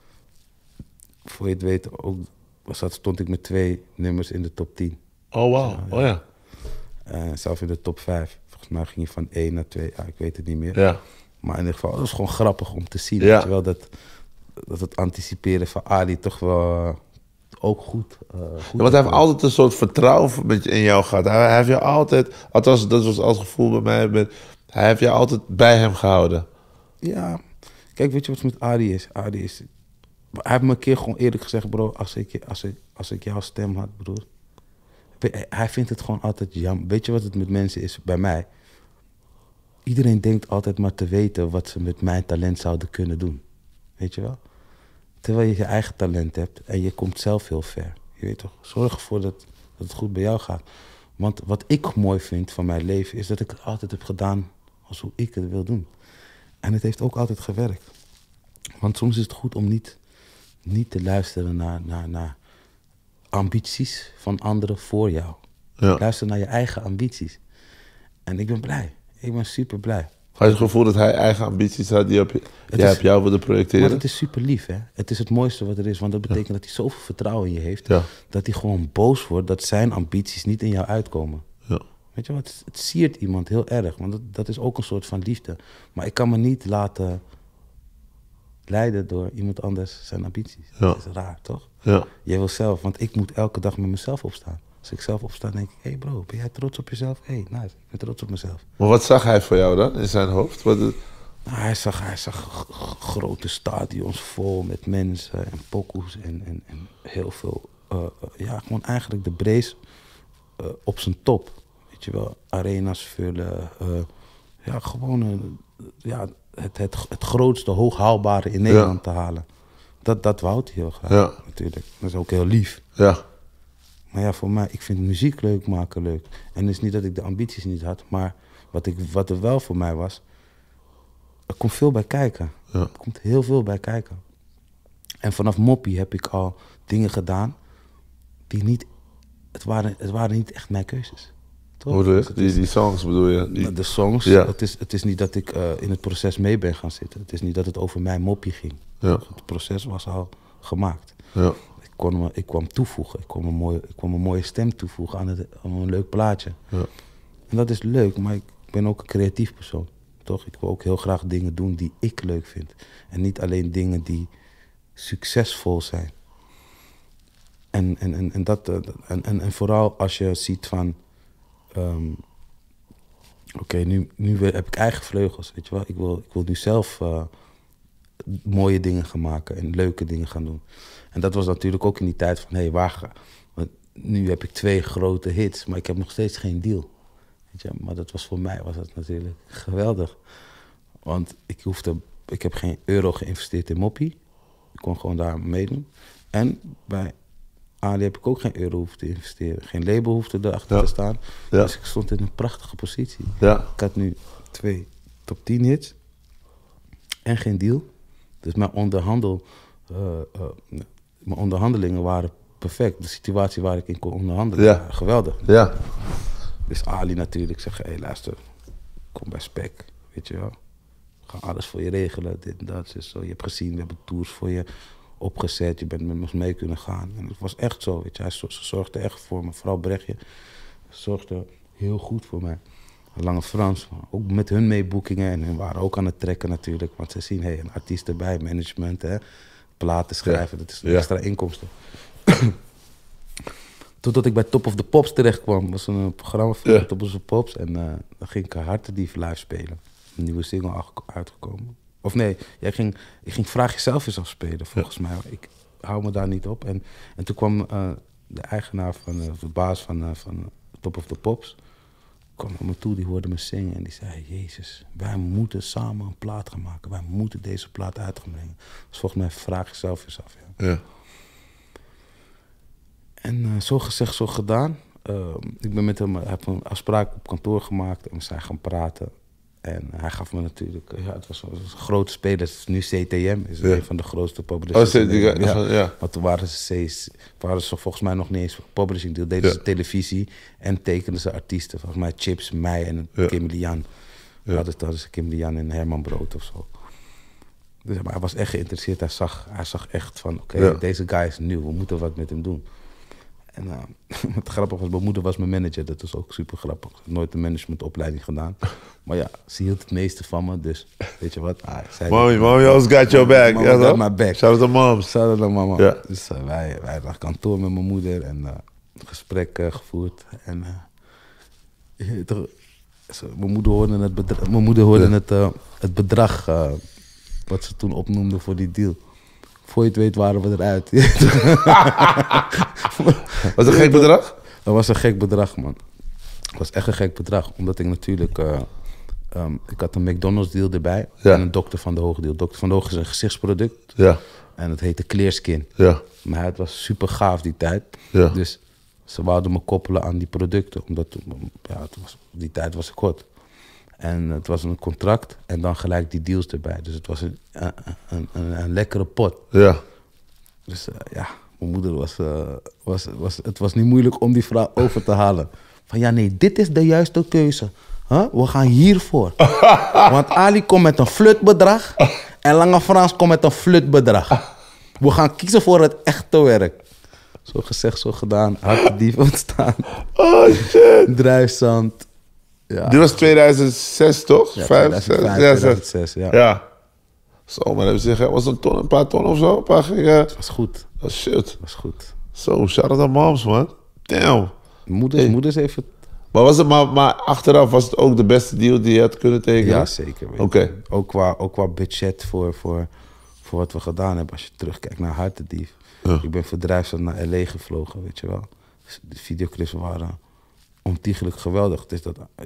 Voor je het weet, ook stond ik met 2 nummers in de top 10. Oh, wow. Oh ja. Zelf in de top 5. Volgens mij ging je van 1 naar 2. Ik weet het niet meer. Ja. Maar in ieder geval, het is gewoon grappig om te zien. Ja. Weet je wel, dat het anticiperen van Ali toch wel ook goed want hij heeft altijd een soort vertrouwen in jou gehad. Hij heeft je altijd, althans dat was als gevoel bij mij, hij heeft je altijd bij hem gehouden. Ja. Kijk, weet je wat met Ali is? Hij heeft me een keer gewoon eerlijk gezegd, bro, als ik jouw stem had, broer. Hij vindt het gewoon altijd jammer. Weet je wat het met mensen is bij mij? Iedereen denkt altijd maar te weten wat ze met mijn talent zouden kunnen doen. Weet je wel? Terwijl je je eigen talent hebt en je komt zelf heel ver. Je weet toch? Zorg ervoor dat het goed bij jou gaat. Want wat ik mooi vind van mijn leven is dat ik het altijd heb gedaan als hoe ik het wil doen. En het heeft ook altijd gewerkt. Want soms is het goed om niet te luisteren naar ambities van anderen voor jou. Ja. Luister naar je eigen ambities. En ik ben blij. Ik ben super blij. Had je het gevoel dat hij eigen ambities had die op jou wilde projecteren? Maar het is super lief, hè. Het is het mooiste wat er is. Want dat betekent dat hij zoveel vertrouwen in je heeft. Ja. Dat hij gewoon boos wordt dat zijn ambities niet in jou uitkomen. Ja. Weet je wat? Het siert iemand heel erg. Want dat is ook een soort van liefde. Maar ik kan me niet laten leiden door iemand anders zijn ambities. Ja. Dat is raar, toch? Ja. Jij wil zelf, want ik moet elke dag met mezelf opstaan. Als ik zelf opsta, denk ik, hé bro, ben jij trots op jezelf? Hé, nice, ik ben trots op mezelf. Maar wat zag hij voor jou dan in zijn hoofd? Nou, hij zag grote stadions vol met mensen en pokoes en heel veel, gewoon eigenlijk de Brees op zijn top. Weet je wel, arena's vullen, gewoon het grootste, hoog haalbare in Nederland te halen. Dat wou hij heel graag, natuurlijk. Dat is ook heel lief. Ja. Maar ja, voor mij, ik vind muziek leuk maken leuk. En het is niet dat ik de ambities niet had, maar wat er wel voor mij was, er komt veel bij kijken. Ja. Er komt heel veel bij kijken. En vanaf Moppie heb ik al dingen gedaan die niet, het waren niet echt mijn keuzes. Toch? Hoe bedoel je? Die songs bedoel je? De songs, ja. het is niet dat ik in het proces mee ben gaan zitten. Het is niet dat het over mijn Moppie ging. Ja. Het proces was al gemaakt. Ja. Ik kwam toevoegen. Ik kwam een mooie stem toevoegen aan een leuk plaatje. Ja. En dat is leuk, maar ik ben ook een creatief persoon. Toch? Ik wil ook heel graag dingen doen die ik leuk vind. En niet alleen dingen die succesvol zijn. En vooral als je ziet van... Oké, nu heb ik eigen vleugels, weet je wel. Ik wil nu zelf mooie dingen gaan maken en leuke dingen gaan doen. En dat was natuurlijk ook in die tijd van, want nu heb ik 2 grote hits, maar ik heb nog steeds geen deal. Weet je? Maar voor mij was dat natuurlijk geweldig. Want ik heb geen euro geïnvesteerd in Moppie. Ik kon gewoon daar meedoen. En bij Ali heb ik ook geen euro hoeven te investeren. Geen label hoefde erachter te staan. Ja. Dus ik stond in een prachtige positie. Ja. Ik had nu 2 top 10 hits en geen deal. Dus mijn onderhandelingen waren perfect. De situatie waar ik in kon onderhandelen, geweldig. Ja. Dus Ali natuurlijk zegt, hé luister, kom bij Spec, weet je wel. We gaan alles voor je regelen, dit en dat. Dus zo. Je hebt gezien, we hebben tours voor je opgezet. Je bent met ons mee kunnen gaan. En het was echt zo, weet je. Hij zorgde echt voor me. Vooral Brechtje zorgde heel goed voor mij. Lange Frans, ook met hun meeboekingen. En hun waren ook aan het trekken natuurlijk. Want ze zien, een artiest erbij, management, platen schrijven. Dat is extra inkomsten. Totdat ik bij Top of the Pops terecht kwam. Dat was een programma van Top of the Pops. En dan ging ik Hartendief live spelen. Een nieuwe single uitgekomen. Of nee, ik ging Vraag Jezelf eens afspelen, volgens mij. Ik hou me daar niet op. En toen kwam de eigenaar de baas van Top of the Pops, kwam naar me toe, die hoorde me zingen en die zei, Jezus, wij moeten samen een plaat gaan maken. Wij moeten deze plaat uit gaan brengen. Dus volgens mij Vraag Jezelf eens af. Ja. En zo gezegd, zo gedaan. Ik ben met hem, heb een afspraak op kantoor gemaakt en we zijn gaan praten. En hij gaf me natuurlijk, het was een grote speler, het is nu CTM, is een van de grootste publishers. Maar toen waren ze volgens mij nog niet eens publishing deal, deden ze televisie en tekenden ze artiesten. Volgens mij Chips, mij en Kim Lian. Hadden ze Kim Lian en Herman Brood of zo. Dus, maar hij was echt geïnteresseerd, hij zag echt van, deze guy is nieuw, we moeten wat met hem doen. En het grappige was, mijn moeder was mijn manager. Dat was ook super grappig. Ik had nooit een managementopleiding gedaan. Maar ja, ze hield het meeste van me. Dus weet je wat? Mommy always got your back. Mommy got my back. Shout out to moms. Shout out to mama. Ja. Dus wij naar kantoor met mijn moeder en een gesprek gevoerd. En mijn moeder hoorde het bedrag wat ze toen opnoemde voor die deal. Voor je het weet waren we eruit. Was het een gek bedrag? Dat was een gek bedrag, man. Het was echt een gek bedrag. Omdat ik natuurlijk... ik had een McDonald's deal erbij. En een Dokter van de Hoge deal. Dokter van de Hoge is een gezichtsproduct. Ja. En het heette Clearskin. Ja. Maar het was super gaaf die tijd. Ja. Dus ze wouden me koppelen aan die producten. Omdat die tijd was ik kort. En het was een contract en dan gelijk die deals erbij. Dus het was een lekkere pot. Ja. Dus mijn moeder het was niet moeilijk om die vrouw over te halen. Van ja, nee, dit is de juiste keuze. We gaan hiervoor. Want Ali komt met een flutbedrag en Lange Frans komt met een flutbedrag. We gaan kiezen voor het echte werk. Zo gezegd, zo gedaan. Hartendief ontstaan. Oh shit. Druiszand. Ja. Dit was 2006 toch? Ja, 2006. ja. Zo, maar hebben ze gezegd, was het een paar ton of zo? Een paar gingen. Dat was goed. Oh shit. Was goed. Zo, shout-out aan moms, man. Damn. Moeders even... Maar, was het, maar achteraf was het ook de beste deal die je had kunnen tekenen? Ja, zeker. Oké. Ook qua budget voor wat we gedaan hebben. Als je terugkijkt naar Hartendief. Ja. Ik ben voor Druiszand naar L.A. gevlogen, weet je wel. De videoclips waren ontiegelijk geweldig. Dus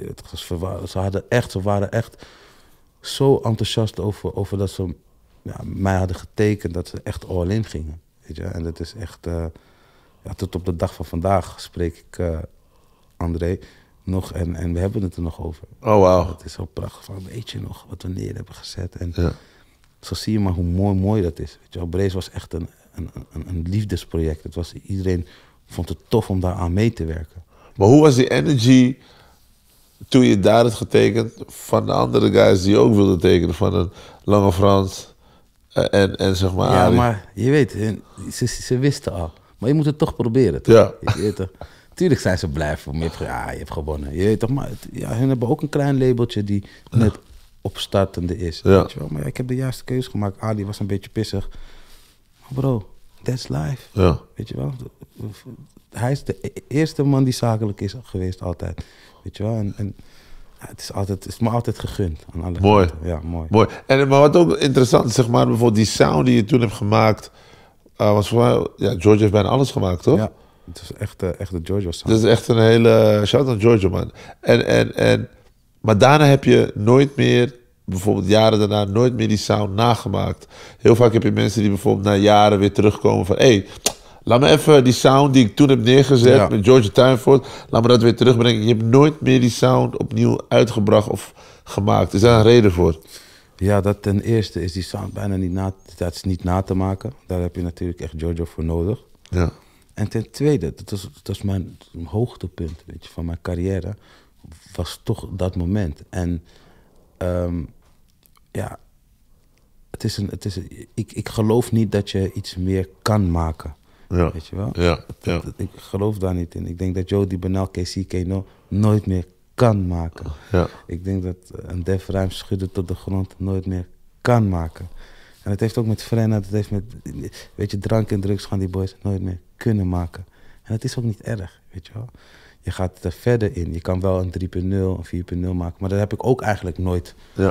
ze waren echt zo enthousiast over dat ze mij hadden getekend. Dat ze echt all in gingen. Weet je? En dat is echt... tot op de dag van vandaag spreek ik André nog en we hebben het er nog over. Oh, wow. Het is zo prachtig. Van, weet je nog wat we neer hebben gezet? En zo zie je maar hoe mooi dat is. Weet je wel, Brace was echt een liefdesproject. Iedereen vond het tof om daar aan mee te werken. Maar hoe was die energy toen je daar had getekend van de andere guys die ook wilden tekenen? Van een Lange Frans en zeg maar... Ja, Ali. maar je weet, ze wisten al. Maar je moet het toch proberen. Toch? Ja. Je weet toch? Tuurlijk zijn ze blij voor me. Je hebt gewonnen. Je weet toch, maar hun hebben ook een klein labeltje die net opstartende is. Ja. Weet je wel? Maar ik heb de juiste keuze gemaakt. Ali was een beetje pissig. Maar bro, that's life. Ja. Weet je wel? Hij is de eerste man die zakelijk is geweest altijd. Weet je wel? En het is me altijd gegund. Aan alle Mooi. kanten. Ja, mooi. Maar wat ook interessant is, zeg maar, bijvoorbeeld die sound die je toen hebt gemaakt... was voor mij, George heeft bijna alles gemaakt, toch? Ja, het is echt de Giorgio sound. Dat is echt een hele... Shout out Giorgio, man. Maar daarna heb je nooit meer, bijvoorbeeld jaren daarna, nooit meer die sound nagemaakt. Heel vaak heb je mensen die bijvoorbeeld na jaren weer terugkomen van... Hey, laat me even die sound die ik toen heb neergezet met George Tuinvoort... laat me dat weer terugbrengen. Je hebt nooit meer die sound opnieuw uitgebracht of gemaakt. Is daar een reden voor? Ja, dat ten eerste is die sound bijna niet na te maken. Daar heb je natuurlijk echt Giorgio voor nodig. Ja. En ten tweede, dat was mijn hoogtepunt, weet je, van mijn carrière, was toch dat moment. En ik geloof niet dat je iets meer kan maken. Ja. Weet je wel? Ja. Ik geloof daar niet in. Ik denk dat Jody Benel, KC, nooit meer kan maken. Ja. Ik denk dat een Def Rhyme schudden tot de grond nooit meer kan maken. En het heeft ook met Frenna, het heeft met, weet je, drank en drugs gaan die boys nooit meer kunnen maken. En het is ook niet erg, weet je wel. Je gaat er verder in. Je kan wel een 3.0, een 4.0 maken, maar daar heb ik ook eigenlijk nooit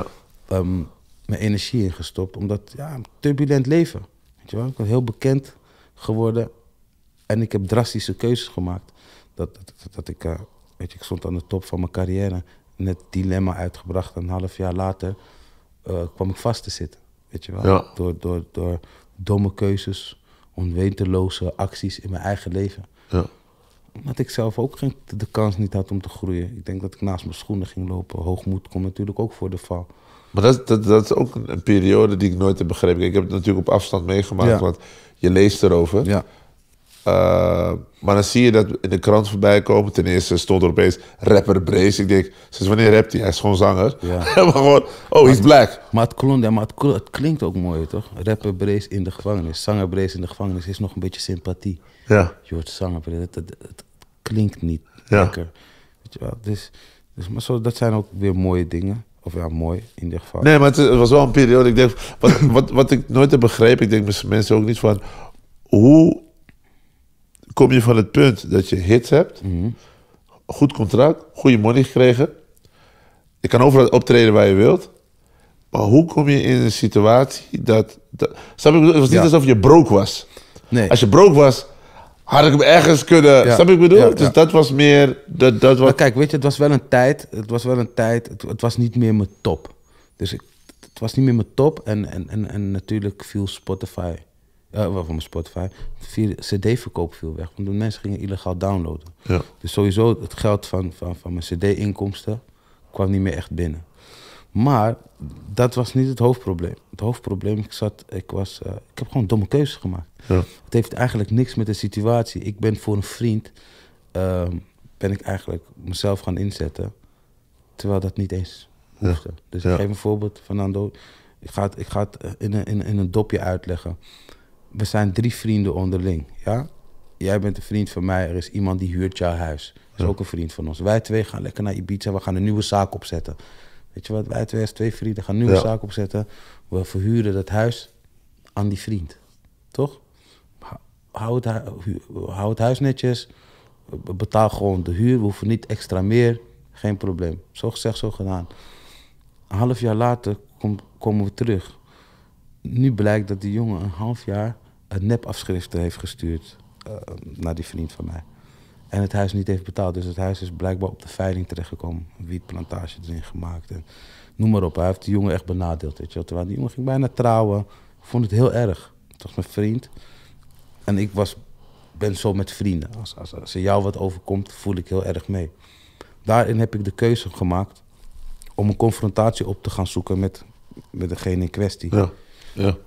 mijn energie in gestopt. Omdat, een turbulent leven, weet je wel. Ik ben heel bekend geworden en ik heb drastische keuzes gemaakt. Dat ik, weet je, ik stond aan de top van mijn carrière. Net Dilemma uitgebracht en een half jaar later kwam ik vast te zitten. Weet je wel? Ja. Door domme keuzes, onwetenloze acties in mijn eigen leven. Ja. Omdat ik zelf ook de kans niet had om te groeien. Ik denk dat ik naast mijn schoenen ging lopen. Hoogmoed komt natuurlijk ook voor de val. Maar dat is ook een periode die ik nooit heb begrepen. Ik heb het natuurlijk op afstand meegemaakt, want je leest erover. Ja. Maar dan zie je dat in de krant voorbij komen. Ten eerste stond er opeens rapper Brace. Ik denk, sinds wanneer rapt hij? Hij is gewoon zanger. Ja. Maar gewoon, he's black. Maar het klinkt ook mooi, toch? Rapper Brace in de gevangenis. Zanger Brace in de gevangenis is nog een beetje sympathie. Ja. Je hoort zanger Brace, het klinkt niet lekker. Weet je wel? Dus maar zo, dat zijn ook weer mooie dingen. Of mooi in ieder geval. Nee, maar het was wel een periode. Ik denk, wat ik nooit heb begrepen, ik denk mensen ook niet van... Hoe kom je van het punt dat je hits hebt, goed contract, goede money gekregen. Je kan overal optreden waar je wilt. Maar hoe kom je in een situatie dat snap je, het was niet alsof je broke was. Nee. Als je broke was, had ik hem ergens kunnen... Ja. Snap je wat ik bedoel? Dus dat was meer... Dat was... Maar kijk, weet je, het was wel een tijd. Het was niet meer mijn top. Dus het was niet meer mijn top. En natuurlijk viel Spotify... van mijn Spotify, cd-verkoop viel weg. Want de mensen gingen illegaal downloaden. Ja. Dus sowieso het geld van mijn cd-inkomsten kwam niet meer echt binnen. Maar dat was niet het hoofdprobleem. Het hoofdprobleem, ik heb gewoon domme keuzes gemaakt. Ja. Het heeft eigenlijk niks met de situatie. Ik ben voor een vriend, ben ik eigenlijk mezelf gaan inzetten. Terwijl dat niet eens hoefde. Dus ik geef een voorbeeld, Fernando. Ik ga het in een dopje uitleggen. We zijn 3 vrienden onderling, ja? Jij bent een vriend van mij, er is iemand die huurt jouw huis. Dat is ook een vriend van ons. Wij 2 gaan lekker naar Ibiza, we gaan een nieuwe zaak opzetten. Weet je wat, wij 2 als 2 vrienden gaan een nieuwe zaak opzetten. We verhuren dat huis aan die vriend. Toch? Hou het huis netjes, betaal gewoon de huur, we hoeven niet extra meer, geen probleem. Zo gezegd, zo gedaan. Een half jaar later komen we terug. Nu blijkt dat die jongen een half jaar een nepafschriften heeft gestuurd naar die vriend van mij. En het huis niet heeft betaald. Dus het huis is blijkbaar op de veiling terechtgekomen. Een wietplantage erin gemaakt. En noem maar op. Hij heeft die jongen echt benadeeld. Weet je wel. Terwijl die jongen ging bijna trouwen. Ik vond het heel erg. Het was mijn vriend. En ik ben zo met vrienden. Als er jou wat overkomt, voel ik heel erg mee. Daarin heb ik de keuze gemaakt om een confrontatie op te gaan zoeken met degene in kwestie. Ja. Ja.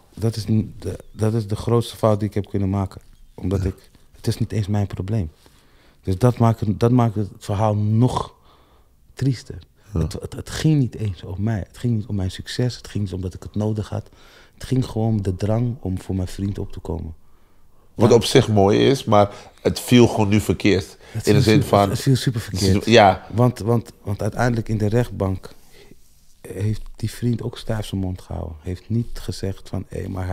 Dat is de grootste fout die ik heb kunnen maken. Omdat het is niet eens mijn probleem. Dus dat maakt het verhaal nog triester. Ja. Het ging niet eens om mij. Het ging niet om mijn succes. Het ging niet omdat ik het nodig had. Het ging gewoon om de drang om voor mijn vriend op te komen. Wat op zich mooi is, maar het viel gewoon nu verkeerd. In de zin van... Het viel super verkeerd. Ja. Want uiteindelijk in de rechtbank heeft die vriend ook stijf zijn mond gehouden. Heeft niet gezegd van, maar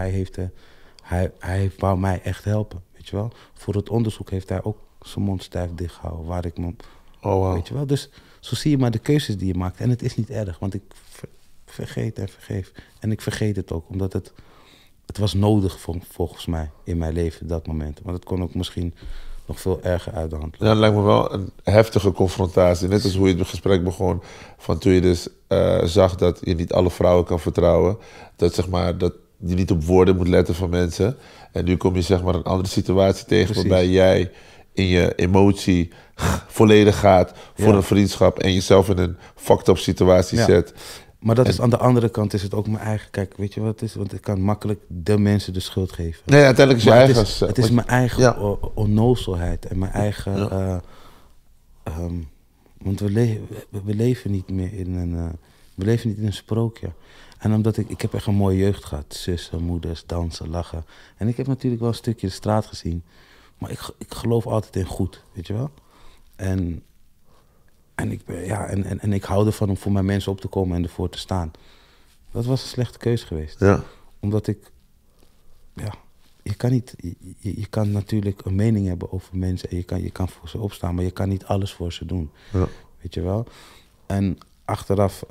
hij wou mij echt helpen, weet je wel. Voor het onderzoek heeft hij ook zijn mond stijf dicht gehouden, waar ik me... Oh, wow. Weet je wel, dus zo zie je maar de keuzes die je maakt. En het is niet erg, want ik vergeet en vergeef. En ik vergeet het ook, omdat het was nodig volgens mij in mijn leven, dat moment. Want het kon ook misschien nog veel erger uit de hand lopen. Ja, dat lijkt me wel een heftige confrontatie. Net als hoe je het gesprek begon. Van toen je dus zag dat je niet alle vrouwen kan vertrouwen. Dat, zeg maar, dat je niet op woorden moet letten van mensen. En nu kom je zeg maar een andere situatie tegen. Precies. Waarbij jij in je emotie volledig gaat voor een vriendschap. En jezelf in een fucked up situatie zet. Maar dat is aan de andere kant is het ook mijn eigen... Kijk, weet je wat het is? Want ik kan makkelijk de mensen de schuld geven. Nee, uiteindelijk is je eigen... Het is mijn eigen onnozelheid en mijn eigen... want we leven niet meer in een... we leven niet in een sprookje. En omdat ik heb echt een mooie jeugd gehad. Zussen, moeders, dansen, lachen. En ik heb natuurlijk wel een stukje de straat gezien. Maar ik geloof altijd in goed, weet je wel? En ik hou ervan om voor mijn mensen op te komen en ervoor te staan. Dat was een slechte keuze geweest. Ja. Omdat je kan natuurlijk een mening hebben over mensen en je kan voor ze opstaan, maar je kan niet alles voor ze doen. Ja. Weet je wel? En achteraf,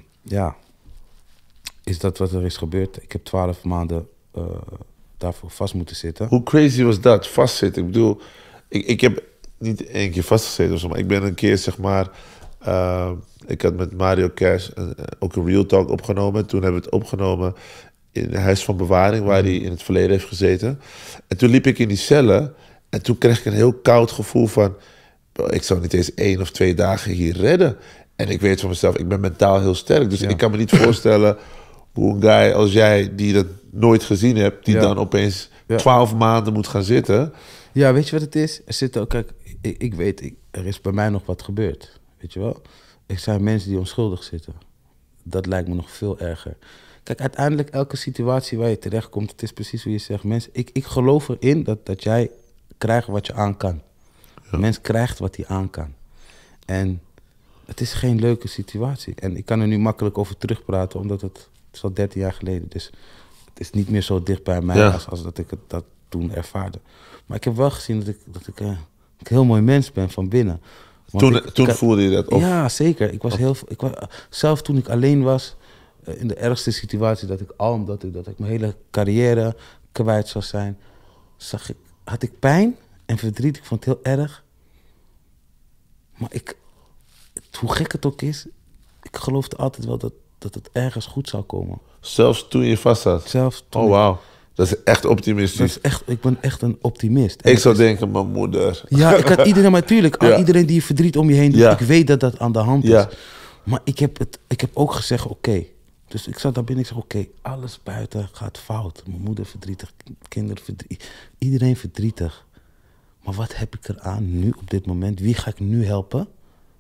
is dat wat er is gebeurd. Ik heb 12 maanden daarvoor vast moeten zitten. Hoe crazy was dat, vastzitten? Ik bedoel, ik heb niet 1 keer vastgezeten of zo, maar ik ben een keer, zeg maar... ik had met Mario Cash ook een Real Talk opgenomen. Toen hebben we het opgenomen in het huis van bewaring, waar hij in het verleden heeft gezeten. En toen liep ik in die cellen en toen kreeg ik een heel koud gevoel van... ik zou niet eens 1 of 2 dagen hier redden. En ik weet van mezelf, ik ben mentaal heel sterk. Dus ik kan me niet voorstellen hoe een guy als jij, die dat nooit gezien hebt... die dan opeens 12 maanden moet gaan zitten. Ja, weet je wat het is? Er zitten ook, kijk, ik weet, er is bij mij nog wat gebeurd. Weet je wel? Er zijn mensen die onschuldig zitten. Dat lijkt me nog veel erger. Kijk, uiteindelijk elke situatie waar je terechtkomt, het is precies hoe je zegt. Mensen, ik geloof erin dat jij krijgt wat je aan kan. Ja. Mens krijgt wat hij aan kan. En het is geen leuke situatie. En ik kan er nu makkelijk over terugpraten, omdat het is al 13 jaar geleden. Dus het is niet meer zo dicht bij mij als dat ik dat toen ervaarde. Maar ik heb wel gezien dat ik een heel mooi mens ben van binnen. Toen voelde je dat? Of? Ja, zeker. Zelf toen ik alleen was, in de ergste situatie dat ik mijn hele carrière kwijt zou zijn, had ik pijn en verdriet. Ik vond het heel erg. Maar hoe gek het ook is, ik geloofde altijd wel dat het ergens goed zou komen. Zelfs toen je vast zat? Oh, wauw. Dat is echt optimistisch. Ik ben echt een optimist. Ik zou denken, mijn moeder. Ja, ik had iedereen, maar natuurlijk. Iedereen die verdriet om je heen doet. Ja. Ik weet dat dat aan de hand is. Ja. Maar ik heb ook gezegd, oké. Dus ik zat daar binnen, ik zeg, oké, alles buiten gaat fout. Mijn moeder verdrietig, kinderen verdrietig. Iedereen verdrietig. Maar wat heb ik eraan nu op dit moment? Wie ga ik nu helpen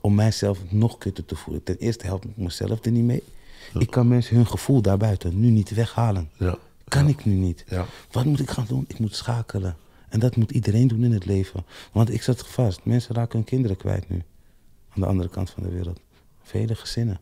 om mijzelf nog kutter te voelen. Ten eerste help ik mezelf er niet mee. Ja. Ik kan mensen hun gevoel daarbuiten nu niet weghalen. Ja. Kan ik nu niet. Ja. Wat moet ik gaan doen? Ik moet schakelen. En dat moet iedereen doen in het leven. Want ik zat vast. Mensen raken hun kinderen kwijt nu. Aan de andere kant van de wereld. Vele gezinnen.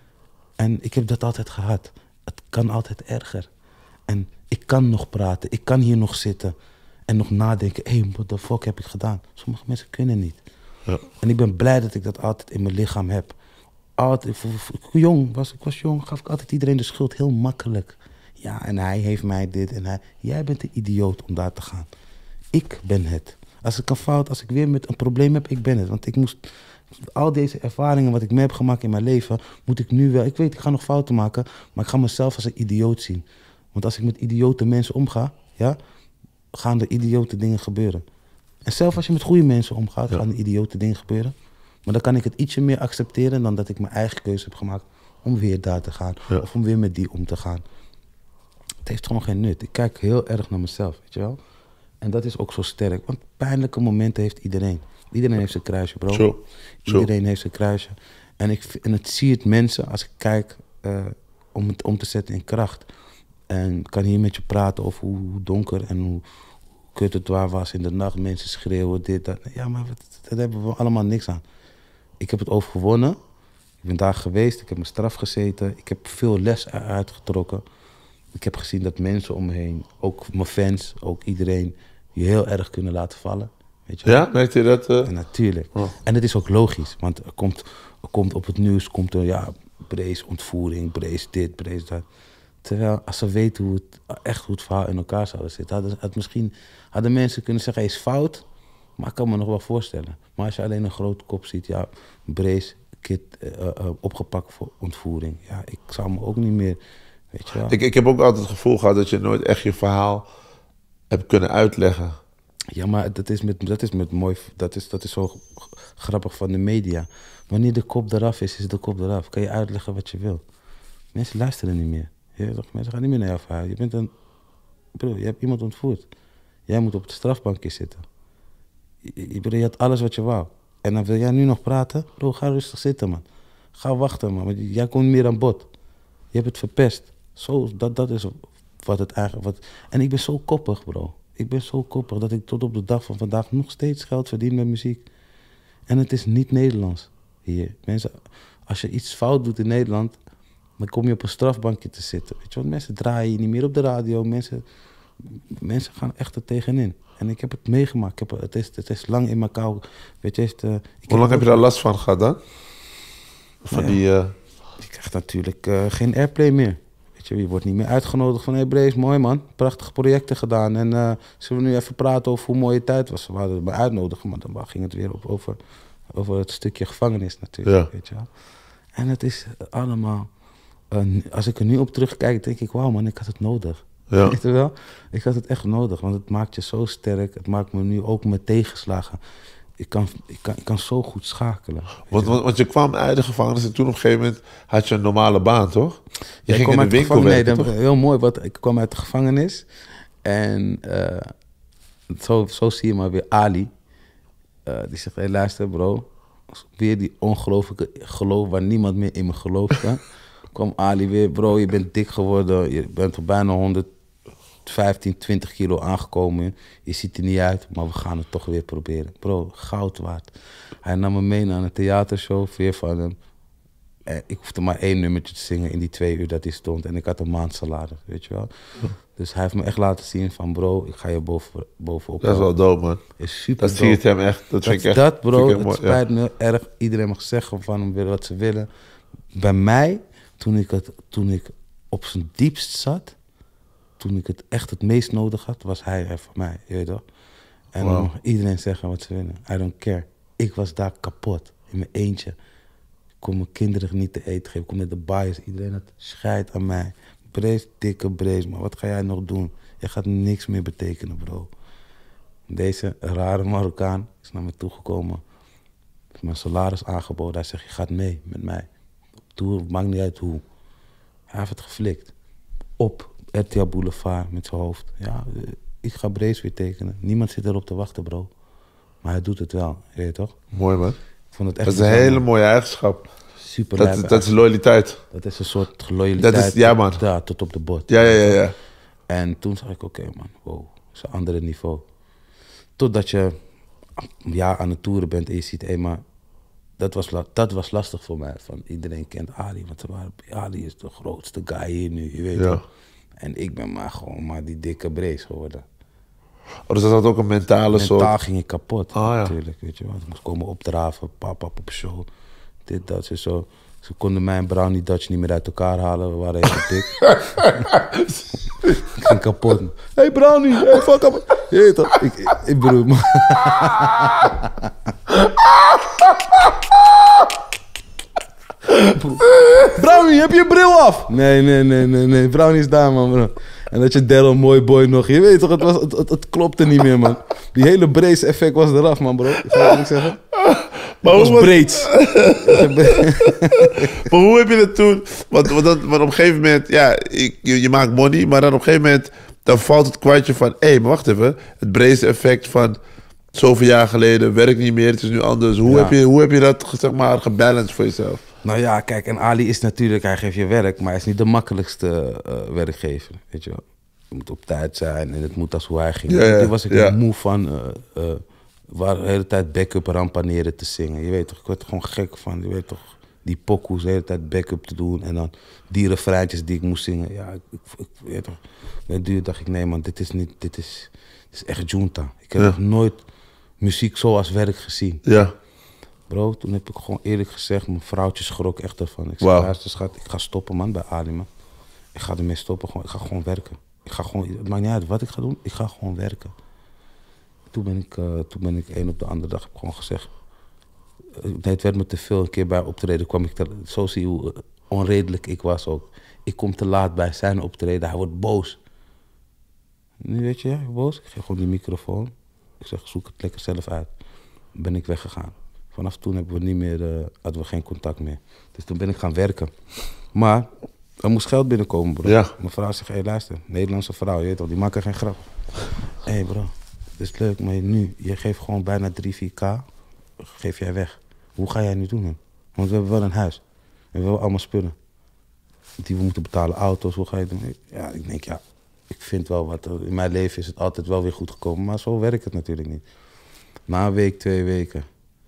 En ik heb dat altijd gehad. Het kan altijd erger. En ik kan nog praten. Ik kan hier nog zitten. En nog nadenken. Hé, what the fuck heb ik gedaan? Sommige mensen kunnen niet. Ja. En ik ben blij dat ik dat altijd in mijn lichaam heb. Altijd, ik was jong, gaf ik altijd iedereen de schuld heel makkelijk. Ja, en hij heeft mij dit en hij... Jij bent de idioot om daar te gaan. Ik ben het. Als ik weer met een probleem heb, ik ben het. Want ik moest... Al deze ervaringen wat ik mee heb gemaakt in mijn leven, moet ik nu wel... Ik weet, ik ga nog fouten maken, maar ik ga mezelf als een idioot zien. Want als ik met idiote mensen omga, ja, gaan er idiote dingen gebeuren. En zelfs als je met goede mensen omgaat, gaan er idiote dingen gebeuren. Maar dan kan ik het ietsje meer accepteren dan dat ik mijn eigen keuze heb gemaakt om weer daar te gaan. Ja. Of om weer met die om te gaan. Het heeft gewoon geen nut. Ik kijk heel erg naar mezelf, weet je wel. En dat is ook zo sterk. Want pijnlijke momenten heeft iedereen. Iedereen heeft zijn kruisje, bro. True. Iedereen heeft zijn kruisje. En het zie het mensen als ik kijk om het om te zetten in kracht. En ik kan hier met je praten over hoe donker en hoe kut het waar was in de nacht. Mensen schreeuwen, dit, dat. Ja, maar daar hebben we allemaal niks aan. Ik heb het overwonnen. Ik ben daar geweest, ik heb mijn straf gezeten. Ik heb veel les uitgetrokken. Ik heb gezien dat mensen om me heen, ook mijn fans, ook iedereen, je heel erg kunnen laten vallen. Weet je ja, merkt je dat? Ja, natuurlijk. Oh. En het is ook logisch, want er komt op het nieuws, ja, Brees ontvoering, Brees dit, Brees dat. Terwijl als ze weten hoe het verhaal in elkaar zou zitten, hadden mensen kunnen zeggen, hij is fout, maar ik kan me nog wel voorstellen. Maar als je alleen een grote kop ziet, ja, Brees, kid, opgepakt voor ontvoering. Ja, ik zou me ook niet meer, weet je wel. Ik heb ook altijd het gevoel gehad dat je nooit echt je verhaal hebt kunnen uitleggen. Ja, maar dat is zo grappig van de media. Wanneer de kop eraf is de kop eraf. Kan je uitleggen wat je wil. Mensen luisteren niet meer. Mensen gaan niet meer naar jouw verhaal. Je hebt iemand ontvoerd. Jij moet op het strafbankje zitten. Je had alles wat je wou. En dan wil jij nu nog praten? Bro, ga rustig zitten, man. Ga wachten, man. Want jij komt niet meer aan bod. Je hebt het verpest. Dat is wat het eigenlijk... En ik ben zo koppig, bro. Ik ben zo koppig dat ik tot op de dag van vandaag nog steeds geld verdien met muziek. En het is niet Nederlands hier. Mensen, als je iets fout doet in Nederland, dan kom je op een strafbankje te zitten. Weet je wat? Mensen draaien je niet meer op de radio. Mensen gaan echt er tegenin. En ik heb het meegemaakt. Het is lang in mijn kou. Weet je, hoe lang heb je daar last van gehad dan? Je krijgt natuurlijk geen airplay meer. Je wordt niet meer uitgenodigd van, hey Brees, mooi man, prachtige projecten gedaan. En zullen we nu even praten over hoe mooi je tijd was? We hadden me uitnodigen, maar dan ging het weer over het stukje gevangenis natuurlijk. Ja. Weet je wel. En het is allemaal, als ik er nu op terugkijk, denk ik, wauw man, ik had het nodig. Ja. Weet je wel? Ik had het echt nodig, want het maakt je zo sterk. Het maakt me nu ook met tegenslagen. Ik kan zo goed schakelen. Want je kwam uit de gevangenis en toen op een gegeven moment had je een normale baan, toch? Je ging in de winkel werken, toch? Heel mooi, want ik kwam uit de gevangenis. En zo zie je maar weer Ali. Die zegt, hey, luister bro. Weer die ongelooflijke geloof waar niemand meer in me geloofde. Kwam Ali weer, bro, je bent dik geworden. Je bent op bijna 115, 20 kilo aangekomen. Je ziet er niet uit, maar we gaan het toch weer proberen. Bro, goud waard. Hij nam me mee naar een theatershow, weer van hem. Ik hoefde maar 1 nummertje te zingen in die 2 uur dat hij stond. En ik had een maandsalaris, weet je wel. Dus hij heeft me echt laten zien van, bro, ik ga je bovenop. Dat is wel dope, man. Is super dat dope. zie je hem echt. Dat vind ik echt. Dat, bro, het spijt me erg. Iedereen mag zeggen van hem willen wat ze willen. Bij mij, toen ik op zijn diepst zat, toen ik het meest nodig had, was hij er voor mij, je weet toch? En dan mag iedereen zeggen wat ze willen. I don't care. Ik was daar kapot, in mijn eentje. Ik kon mijn kinderen niet te eten geven. Ik kon met de bias. Iedereen had scheid aan mij. Brees, dikke Brees, maar wat ga jij nog doen? Je gaat niks meer betekenen, bro. Deze rare Marokkaan is naar me toegekomen. Heeft mijn salaris aangeboden. Hij zegt, je gaat mee met mij. Maakt niet uit hoe. Hij heeft het geflikt. Op RTL Boulevard met zijn hoofd. Ja, ik ga Brees weer tekenen. Niemand zit erop te wachten, bro. Maar hij doet het wel, je weet toch? Mooi, man. vond het echt Dat is een hele mooie eigenschap. super. Dat is loyaliteit. Dat is een soort loyaliteit. Dat is, ja, man. Ja, tot op de bot. Ja. En toen zag ik, oké, man, wow, dat is een ander niveau. Totdat je een jaar aan het toeren bent en je ziet, maar dat was lastig voor mij. Van, iedereen kent Ali, want Ali is de grootste guy hier nu, je weet toch. En ik ben maar gewoon die dikke Brees geworden. Oh, dus dat had ook een mentale soort... Mentaal ging ik kapot, natuurlijk, weet je wel. Ik moest komen opdraven, pap op show, dit, dat, zo. Ze konden mij en Brownie Dutch niet meer uit elkaar halen, we waren even dik. Ik ging kapot. Hey Brownie, hey fuck up. Je weet toch, ik bedoel, man. Brownie, heb je bril af? Nee, Brownie is daar, man, bro. En dat je Daryl mooi boy nog, je weet toch, het klopte niet meer, man. Die hele Brace effect was eraf, man, bro. Ga je niet zeggen? Maar het was breed. Maar hoe heb je dat toen? Want op een gegeven moment, ja, je maakt money, maar dan op een gegeven moment dan valt het kwartje van, maar wacht even, het Brace effect van zoveel jaar geleden werkt niet meer, het is nu anders. Hoe heb je dat, zeg maar, gebalanced voor jezelf? Nou ja, kijk, en Ali is natuurlijk, hij geeft je werk, maar hij is niet de makkelijkste werkgever, weet je wel. Je moet op tijd zijn en het moet als hoe hij ging. Toen was ik moe van, waar de hele tijd backup rampaneren te zingen. Je weet toch, ik word er gewoon gek van, je weet toch, die pokoes de hele tijd backup te doen en dan die refreintjes die ik moest zingen. Ja, ik weet toch, met duur dacht ik, nee man, dit is echt junta. Ik heb nog nooit muziek zo als werk gezien. Ja. Bro, toen heb ik gewoon eerlijk gezegd, mijn vrouwtje schrok echt ervan. Ik zei, luister schat, ik ga stoppen man bij Ali, man. Ik ga ermee stoppen, ik ga gewoon werken. Het maakt niet uit wat ik ga doen, ik ga gewoon werken. Toen ben ik een op de andere dag heb ik gewoon gezegd, het werd me te veel. Een keer bij optreden kwam ik, zo zie je hoe onredelijk ik was ook. Ik kom te laat bij zijn optreden, hij wordt boos. Nu weet je, boos? Ik geef gewoon die microfoon. Ik zeg, zoek het lekker zelf uit. Ben ik weggegaan. Vanaf toen hadden we geen contact meer. Dus toen ben ik gaan werken. Maar er moest geld binnenkomen, bro. Ja. Mijn vrouw zegt, hey, luister, Nederlandse vrouw, je weet toch, die maken geen grap. Hé bro, dit is leuk, maar je geeft gewoon bijna 3-4k, geef jij weg. Hoe ga jij nu doen, man? Want we hebben wel een huis. En we hebben allemaal spullen. Die we moeten betalen, auto's, hoe ga je doen? Ja, ik denk, ik vind wel wat. In mijn leven is het altijd wel weer goed gekomen, maar zo werkt het natuurlijk niet. Na een week, 2 weken,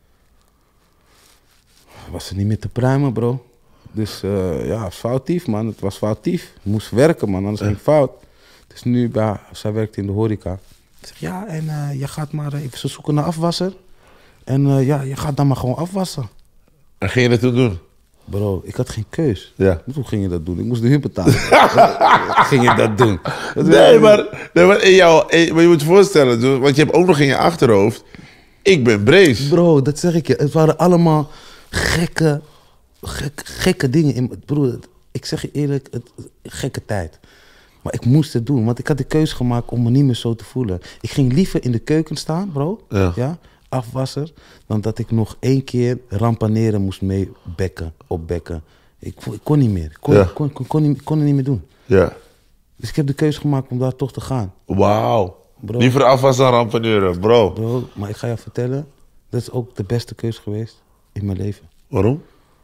was het niet meer te pruimen, bro. Dus foutief, man. Het was foutief. Ik moest werken, man, anders ging het fout. Dus nu, zij werkt in de horeca. Ik zeg, ja, en je gaat maar even zoeken naar afwasser. En je gaat dan maar gewoon afwassen. En ging je dat toen doen? Bro, ik had geen keus. Ja. Hoe ging je dat doen? Ik moest de huur betalen. Ging je dat doen? Maar je moet je voorstellen, want je hebt ook nog in je achterhoofd, ik ben Brace. Bro, dat zeg ik je. Het waren allemaal gekke dingen. Broer, ik zeg je eerlijk, gekke tijd. Maar ik moest het doen, want ik had de keuze gemaakt om me niet meer zo te voelen. Ik ging liever in de keuken staan, bro. Ja, afwasser, dan dat ik nog 1 keer rampaneren moest mee opbekken. Ik kon niet meer. Ik kon het niet meer doen. Ja. Dus ik heb de keuze gemaakt om daar toch te gaan. Wauw. Liever afwassen dan rampaneren, bro. Bro, maar ik ga je vertellen, dat is ook de beste keuze geweest in mijn leven. Waarom?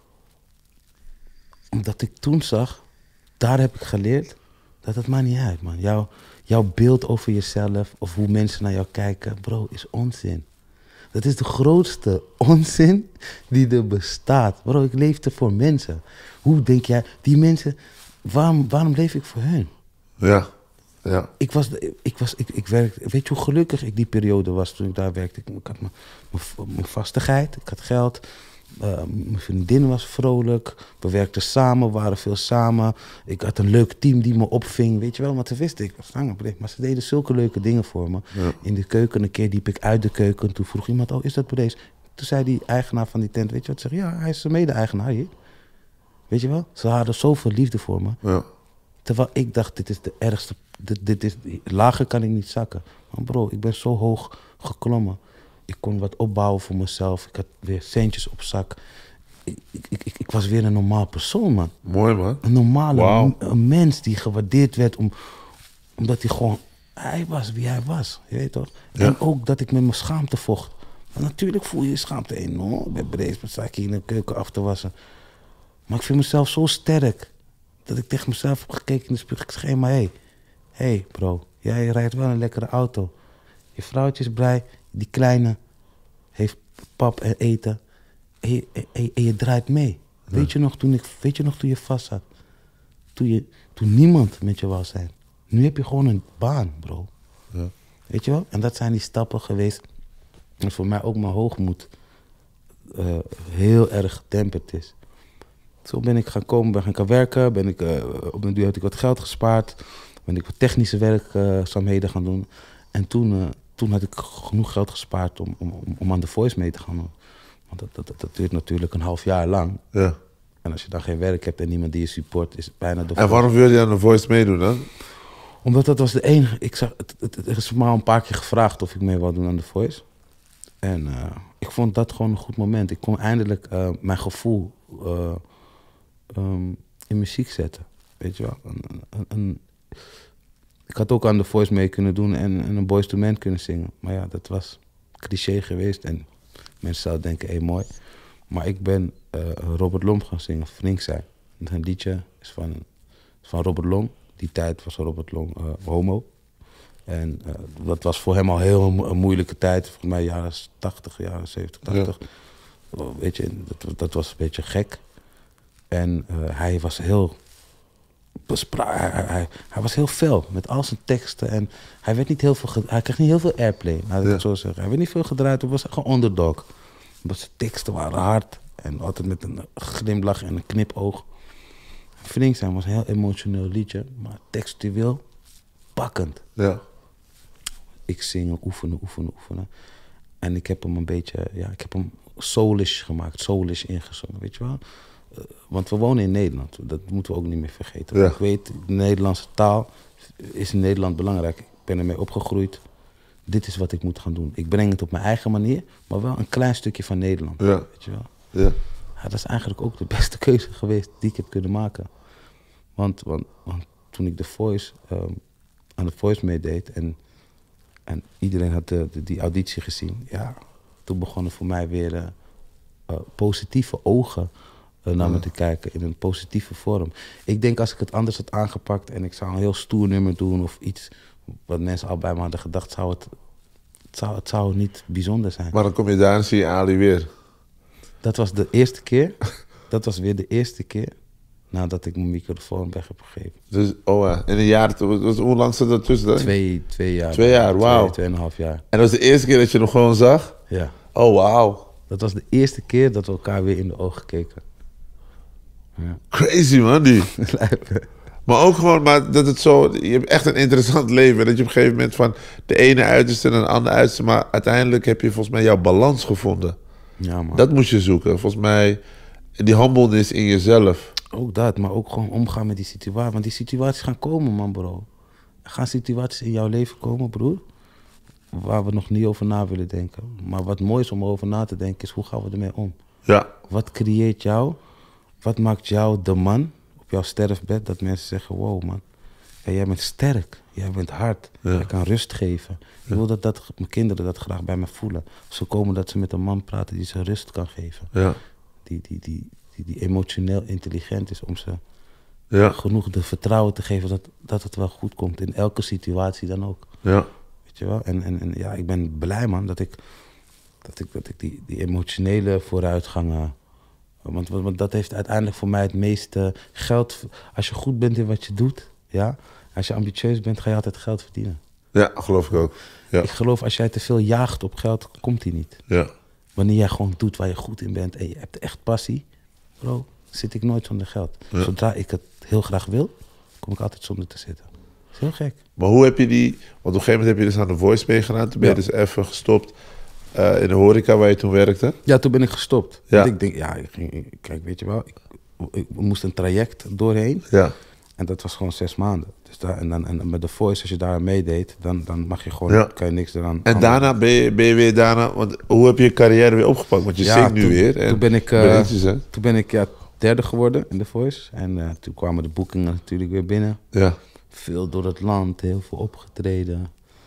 Omdat ik toen zag, daar heb ik geleerd, dat het maakt niet uit, man. Jouw beeld over jezelf of hoe mensen naar jou kijken, bro, is onzin. Dat is de grootste onzin die er bestaat. Bro, ik leefde voor mensen. Hoe denk jij, die mensen, waarom leef ik voor hun? Ja. Ik werkte, weet je hoe gelukkig ik die periode was toen ik daar werkte? Ik had mijn vastigheid, ik had geld. Mijn vriendin was vrolijk. We werkten samen, we waren veel samen. Ik had een leuk team die me opving. Weet je wel, want ze wisten, ik was zangerbeleefd. Maar ze deden zulke leuke dingen voor me. Ja. In de keuken, een keer liep ik uit de keuken. Toen vroeg iemand, is dat Brace? Toen zei die eigenaar van die tent, weet je wat? Zeg, ja, hij is de mede-eigenaar hier. Weet je wel? Ze hadden zoveel liefde voor me. Ja. Terwijl ik dacht, dit is de ergste. Lager kan ik niet zakken. Maar bro, ik ben zo hoog geklommen. Ik kon wat opbouwen voor mezelf. Ik had weer centjes op zak. Ik was weer een normaal persoon, man. Mooi, man. Een normale een mens die gewaardeerd werd omdat hij was wie hij was. Je weet toch? Ja. En ook dat ik met mijn schaamte vocht. Want natuurlijk voel je schaamte enorm. Ik ben bereid, sta ik hier in de keuken af te wassen. Maar ik vind mezelf zo sterk. Dat ik tegen mezelf heb gekeken in de spiegel. Ik zeg, maar hey bro, jij rijdt wel een lekkere auto. Je vrouwtje is blij, die kleine heeft pap en eten. En je draait mee. Ja. Weet je nog toen je vast zat? Toen niemand met je wou zijn. Nu heb je gewoon een baan, bro. Ja. Weet je wel? En dat zijn die stappen geweest. En voor mij ook mijn hoogmoed heel erg gedemperd is. Zo ben ik gaan komen, ben gaan werken. Op een duur had ik wat geld gespaard. Ben ik wat technische werkzaamheden gaan doen. En toen had ik genoeg geld gespaard om aan The Voice mee te gaan doen. Want dat duurt natuurlijk een half jaar lang. Ja. En als je dan geen werk hebt en niemand die je support, is het bijna de. En waarom wilde je aan The Voice meedoen dan? Omdat dat was de enige. Er is me al een paar keer gevraagd of ik mee wou doen aan The Voice. En ik vond dat gewoon een goed moment. Ik kon eindelijk mijn gevoel in muziek zetten. Weet je wel. Ik had ook aan The Voice mee kunnen doen en een Boyz II Men kunnen zingen. Maar ja, dat was cliché geweest. En mensen zouden denken, mooi. Maar ik ben Robert Long gaan zingen, Flink zijn. Een liedje is van Robert Long. Die tijd was Robert Long homo. En dat was voor hem al heel een moeilijke tijd. Volgens mij jaren 80, jaren 70, 80. Ja. Weet je, dat was een beetje gek. En hij was heel... Hij was heel fel met al zijn teksten. En hij kreeg niet heel veel airplay, laat ik het zo zeggen. Hij werd niet veel gedraaid, hij was gewoon underdog. Maar zijn teksten waren hard. En altijd met een glimlach en een knipoog. Flink zijn was een heel emotioneel liedje. Maar textueel pakkend. Ja. Ik zing, oefenen. En ik heb hem een beetje, ik heb hem soulish gemaakt, soulish ingezongen, weet je wel. Want we wonen in Nederland, dat moeten we ook niet meer vergeten. Ja. Ik weet, de Nederlandse taal is in Nederland belangrijk. Ik ben ermee opgegroeid. Dit is wat ik moet gaan doen. Ik breng het op mijn eigen manier, maar wel een klein stukje van Nederland. Ja. Weet je wel. Ja. Ja, dat is eigenlijk ook de beste keuze geweest die ik heb kunnen maken. Want toen ik aan The Voice meedeed en iedereen had die auditie gezien, toen begonnen voor mij weer positieve ogen naar me te kijken in een positieve vorm. Ik denk als ik het anders had aangepakt en ik zou een heel stoer nummer doen of iets wat mensen al bij me hadden gedacht, het zou niet bijzonder zijn. Maar dan kom je daar en zie je Ali weer. Dat was de eerste keer. Dat was weer de eerste keer nadat ik mijn microfoon weg heb gegeven. Dus, in een jaar, hoe lang zat dat tussen? 2 jaar. 2 jaar, wauw. 2,5 jaar. En dat was de eerste keer dat je hem gewoon zag? Ja. Oh, wauw. Dat was de eerste keer dat we elkaar weer in de ogen keken. Ja. Crazy, man, die. Maar ook gewoon, dat het zo... Je hebt echt een interessant leven. Dat je op een gegeven moment van de ene uiterste naar de andere uiterste... Maar uiteindelijk heb je volgens mij jouw balans gevonden. Ja, man. Dat moest je zoeken. Volgens mij die humbleness in jezelf. Ook dat, maar ook gewoon omgaan met die situatie. Want die situaties gaan komen, man, bro. Er gaan situaties in jouw leven komen, broer. Waar we nog niet over na willen denken. Maar wat mooi is om over na te denken is, hoe gaan we ermee om? Ja. Wat creëert jou? Wat maakt jou de man op jouw sterfbed? Dat mensen zeggen, wow, man. Ja, jij bent sterk. Jij bent hard. Ja. Jij kan rust geven. Ik wil dat mijn kinderen dat graag bij me voelen. Ze komen dat ze met een man praten die ze rust kan geven. Ja. Die emotioneel intelligent is om ze genoeg de vertrouwen te geven dat het wel goed komt. In elke situatie dan ook. Ja. Weet je wel? En ja, ik ben blij, man, dat ik die emotionele vooruitgangen... Want dat heeft uiteindelijk voor mij het meeste geld... Als je goed bent in wat je doet, als je ambitieus bent, ga je altijd geld verdienen. Ja, geloof ik ook. Ja. Ik geloof, als jij te veel jaagt op geld, komt die niet. Ja. Wanneer jij gewoon doet waar je goed in bent en je hebt echt passie... Bro, zit ik nooit zonder geld. Ja. Zodra ik het heel graag wil, kom ik altijd zonder te zitten. Dat is heel gek. Maar hoe heb je want op een gegeven moment heb je dus aan The Voice meegedaan. Toen ben je dus even gestopt in de horeca waar je toen werkte. Ja, toen ben ik gestopt. Ja. Want ik denk, kijk, weet je wel, ik moest een traject doorheen. Ja. En dat was gewoon 6 maanden. Dus en met The Voice, als je daar meedeed, dan mag je gewoon, kan je niks eraan. En daarna ben je weer daarna, want hoe heb je je carrière weer opgepakt? Want je zingt nu weer. En toen ben ik 3e geworden in The Voice. En toen kwamen de boekingen natuurlijk weer binnen. Ja. Veel door het land, heel veel opgetreden.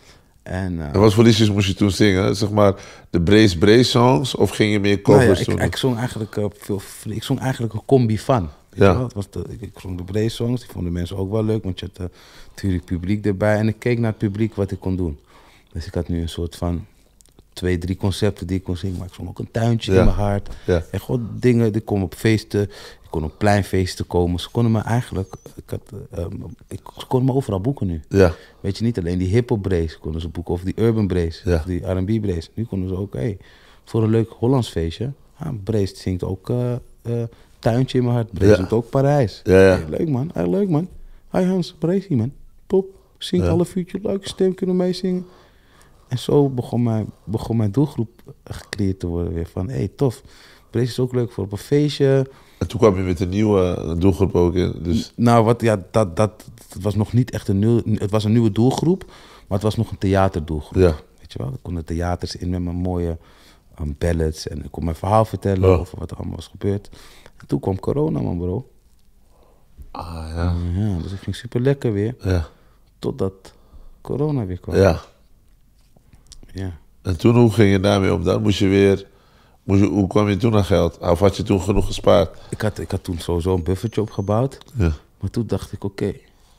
En wat voor liedjes moest je toen zingen? Zeg maar de Brace songs of ging je meer covers doen? Ik zong eigenlijk ik zong eigenlijk een combi van. Weet je wel? Het was ik zong de Brace songs, die vonden mensen ook wel leuk, want je had natuurlijk publiek erbij. En ik keek naar het publiek wat ik kon doen. Dus ik had nu een soort van 2-3 concepten die ik kon zingen. Maar ik zong ook een tuintje in mijn hart. Ja. En gewoon dingen, ik kon op feesten, ik kon op pleinfeesten komen. Ze konden me eigenlijk, ze konden me overal boeken nu. Ja. Weet je, niet alleen die hip-hop brace konden ze boeken, of die urban brace, of die R&B brace. Nu konden ze ook, voor een leuk Hollands feestje. Brace zingt ook tuintje in mijn hart. Brace zingt ook Parijs. Ja. Hey, leuk man, leuk man. Hi Hans, Brace man. Top. Zingt alle vuurtje, leuke stem, kunnen meezingen. En zo begon mijn doelgroep gecreëerd te worden weer van, tof. Brace is ook leuk voor op een feestje. En toen kwam je met een nieuwe doelgroep ook in. Dus... Nou, dat was nog niet echt het was een nieuwe doelgroep, maar het was nog een theaterdoelgroep. Ja. Weet je wel, er konden theaters in met mijn mooie ballads en ik kon mijn verhaal vertellen over wat er allemaal was gebeurd. En toen kwam corona, man, bro. Ja. Dus ik ging super lekker weer. Ja. Totdat corona weer kwam. Ja. En toen, hoe ging je daarmee om dan? Hoe kwam je toen aan geld? Of had je toen genoeg gespaard? Ik had toen sowieso een buffertje opgebouwd. Ja. Maar toen dacht ik, oké,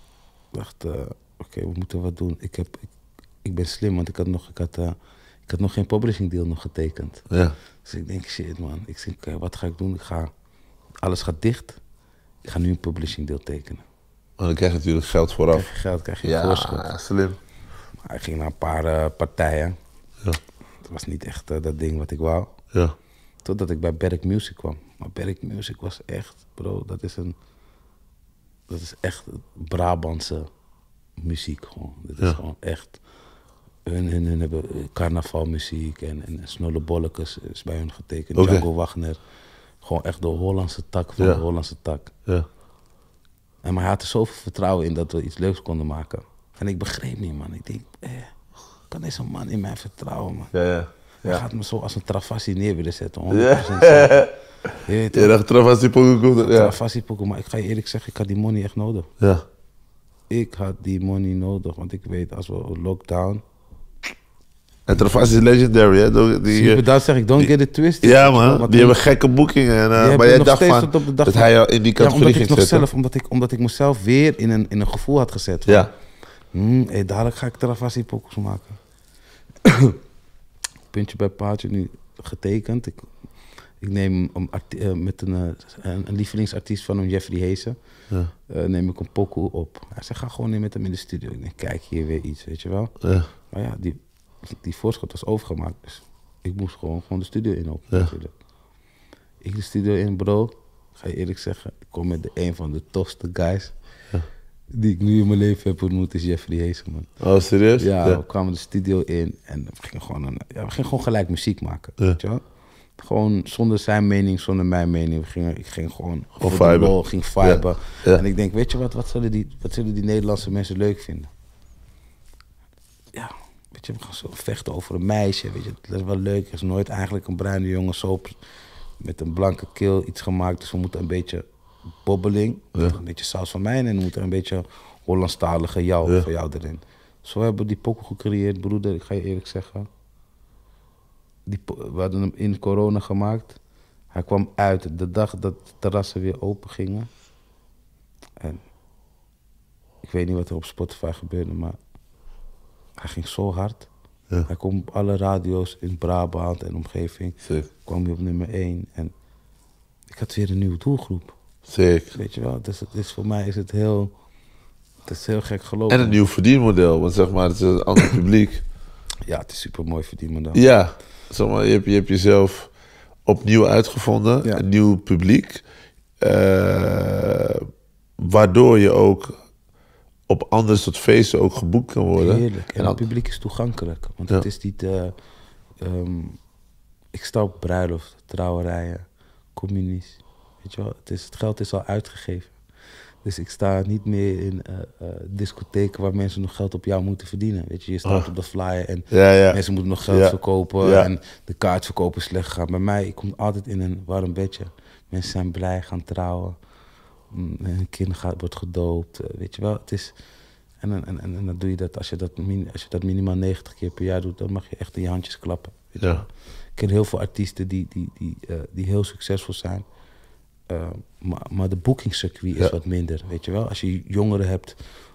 we moeten wat doen. Ik ben slim, want ik had nog geen publishing deal nog getekend. Ja. Dus ik denk, shit man. Ik denk, oké, wat ga ik doen? Alles gaat dicht. Ik ga nu een publishing deal tekenen. Maar dan krijg je natuurlijk geld vooraf. Krijg je voorschot. Ja, slim. Maar ik ging naar een paar partijen. Ja. Het was niet echt dat ding wat ik wou. Ja. Totdat ik bij Berk Music kwam. Maar Berk Music was echt, bro, dat is echt Brabantse muziek gewoon. Dit is gewoon echt. Hun hebben carnavalmuziek en Snolle Bollekes is bij hun getekend. Okay. Django Wagner. Gewoon echt de Hollandse tak van de Hollandse tak. Ja. Maar hij had er zoveel vertrouwen in dat we iets leuks konden maken. En ik begreep niet, man. Ik denk, kan deze man in mij vertrouwen, man? Ja. Hij gaat me zo als een Travassi neer willen zetten. 100%. Je dacht Travassi Poco. Travassi Poco, maar ik ga je eerlijk zeggen, ik had die money echt nodig. Ja. Ik had die money nodig, want ik weet, als we lockdown... En Travassi is legendary, hè? Dat zeg ik, don't get it twisted. Ja, man. Die hebben gekke boekingen. Maar jij dacht van, dat hij jou in die categorie ging zetten. Omdat ik mezelf weer in een gevoel had gezet. Van, dadelijk ga ik Travassi Poco's maken. Puntje bij paaltje nu getekend. Ik neem met een lievelingsartiest van hem, Jeffrey Heesen. Ja. Neem ik een pokoe op. Hij zegt, ga gewoon in met hem in de studio. Ik denk, kijk, hier weer iets, weet je wel. Ja. Maar ja, die voorschot was overgemaakt. Dus ik moest gewoon de studio in ook. Natuurlijk. Ik de studio in, bro. Ga je eerlijk zeggen, ik kom met een van de tofste guys die ik nu in mijn leven heb ontmoet, is Jeffrey Heesen, man. Oh, serieus? Ja, we kwamen de studio in en we gingen gewoon gelijk muziek maken, weet je wel? Gewoon zonder zijn mening, zonder mijn mening. Ik ging gewoon ging viben. Ja. En ik denk, weet je wat zullen die Nederlandse mensen leuk vinden? Ja, weet je, we gaan zo vechten over een meisje, weet je. Dat is wel leuk. Er is nooit eigenlijk een bruine jongen zo met een blanke keel iets gemaakt. Dus we moeten een beetje bobbeling, een beetje saus van mij en we moeten een beetje Hollandstalige van jou erin. Zo hebben we die pokoe gecreëerd, broeder. Ik ga je eerlijk zeggen. We hadden hem in corona gemaakt. Hij kwam uit de dag dat de terrassen weer open gingen. En ik weet niet wat er op Spotify gebeurde, maar hij ging zo hard. Ja. Hij kwam op alle radio's in Brabant en omgeving. Sick. Kwam hij op nummer 1 en ik had weer een nieuwe doelgroep. Sick. Weet je wel, dus voor mij is het heel gek gelopen. En een nieuw verdienmodel, want zeg maar, het is een ander publiek. Ja, het is super mooi verdienmodel. Ja, zeg maar, je hebt jezelf opnieuw uitgevonden, een nieuw publiek. Waardoor je ook op andere soort feesten ook geboekt kan worden. Heerlijk. En het publiek is toegankelijk. Want het is niet... ik sta op bruiloft, trouwerijen, communies. Weet je wel, het geld is al uitgegeven. Dus ik sta niet meer in discotheken waar mensen nog geld op jou moeten verdienen. Weet je staat op de flyer en mensen moeten nog geld verkopen en de kaartverkoop is slecht gegaan. Bij mij, ik kom altijd in een warm bedje. Mensen zijn blij, gaan trouwen. Een kind wordt gedoopt. Weet je wel, En dan doe je dat, als je dat minimaal 90 keer per jaar doet, dan mag je echt in je handjes klappen. Weet je Ja. wel. Ik ken heel veel artiesten die heel succesvol zijn. Maar de boekingscircuit is wat minder, weet je wel. Als je jongeren hebt,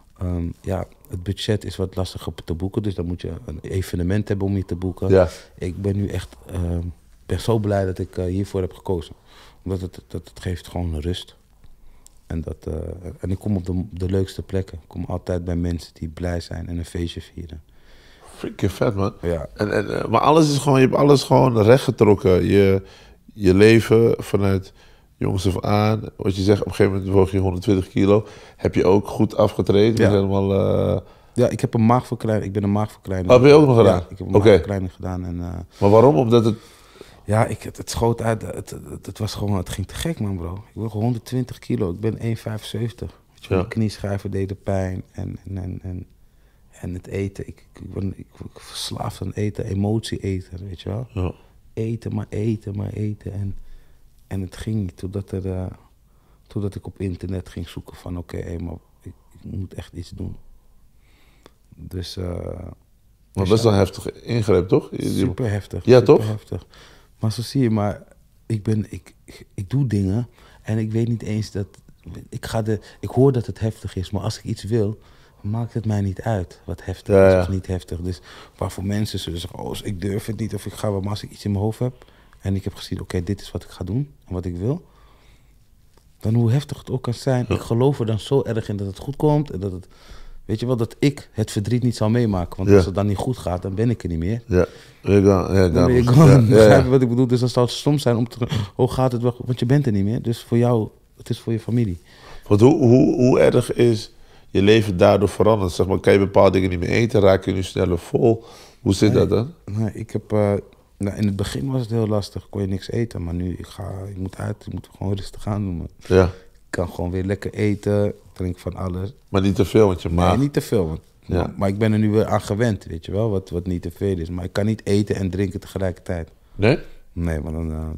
het budget is wat lastiger te boeken. Dus dan moet je een evenement hebben om je te boeken. Ja. Ik ben nu echt ben zo blij dat ik hiervoor heb gekozen. Omdat het geeft gewoon rust. En ik kom op de leukste plekken. Ik kom altijd bij mensen die blij zijn en een feestje vieren. Freaking vet, man. Ja. Maar alles is gewoon, je hebt alles gewoon rechtgetrokken. Je leven vanuit jongs af aan. Wat je zegt, op een gegeven moment woog je 120 kilo. Heb je ook goed afgetraind? Ja. Helemaal, Ja, ik heb een maagverkleining. Ik ben een maagverkleining. heb je ook nog gedaan? Ja, ik heb een maagverkleining gedaan. En, maar waarom? Omdat het... ja, het schoot uit. Het ging te gek, man, bro. Ik woog 120 kilo. Ik ben 1,75. Mijn knieschijven deden pijn. En het eten. Ik verslaafd aan eten. Emotie eten, weet je wel. Ja. Eten, maar eten. En het ging niet. Totdat ik op internet ging zoeken van... Oké, maar ik moet echt iets doen. Dus... maar best wel een heftige ingreep, toch? Super heftig. Ja, super toch? Heftig. Maar zo zie je, maar ik doe dingen en ik weet niet eens dat... Ik hoor dat het heftig is, maar als ik iets wil, maakt het mij niet uit wat heftig is of niet heftig. Dus waarvoor mensen zullen zeggen, oh, ik durf het niet of ik ga wel. Maar als ik iets in mijn hoofd heb en ik heb gezien, oké, dit is wat ik ga doen en wat ik wil... Dan hoe heftig het ook kan zijn, ik geloof er dan zo erg in dat het goed komt en dat het... Weet je wel, dat ik het verdriet niet zal meemaken. Want als het dan niet goed gaat, dan ben ik er niet meer. Ja, Begrijp je wat ik bedoel? Dus dan zou het stom zijn om te... Hoe gaat het wel? Want je bent er niet meer. Dus voor jou, het is voor je familie. Want hoe erg is je leven daardoor veranderd? Zeg maar, kan je bepaalde dingen niet meer eten? Raak je nu sneller vol? Hoe zit dat dan? Nee, ik heb... in het begin was het heel lastig. Kon je niks eten. Maar nu, ik moet uit. Ik moet gewoon rustig aan doen. Ja. Ik kan gewoon weer lekker eten. Drink van alles. Maar niet te veel, want je maag... Nee, niet te veel. Want, maar ik ben er nu weer aan gewend, weet je wel. Wat niet te veel is. Maar ik kan niet eten en drinken tegelijkertijd. Nee? Nee, maar dan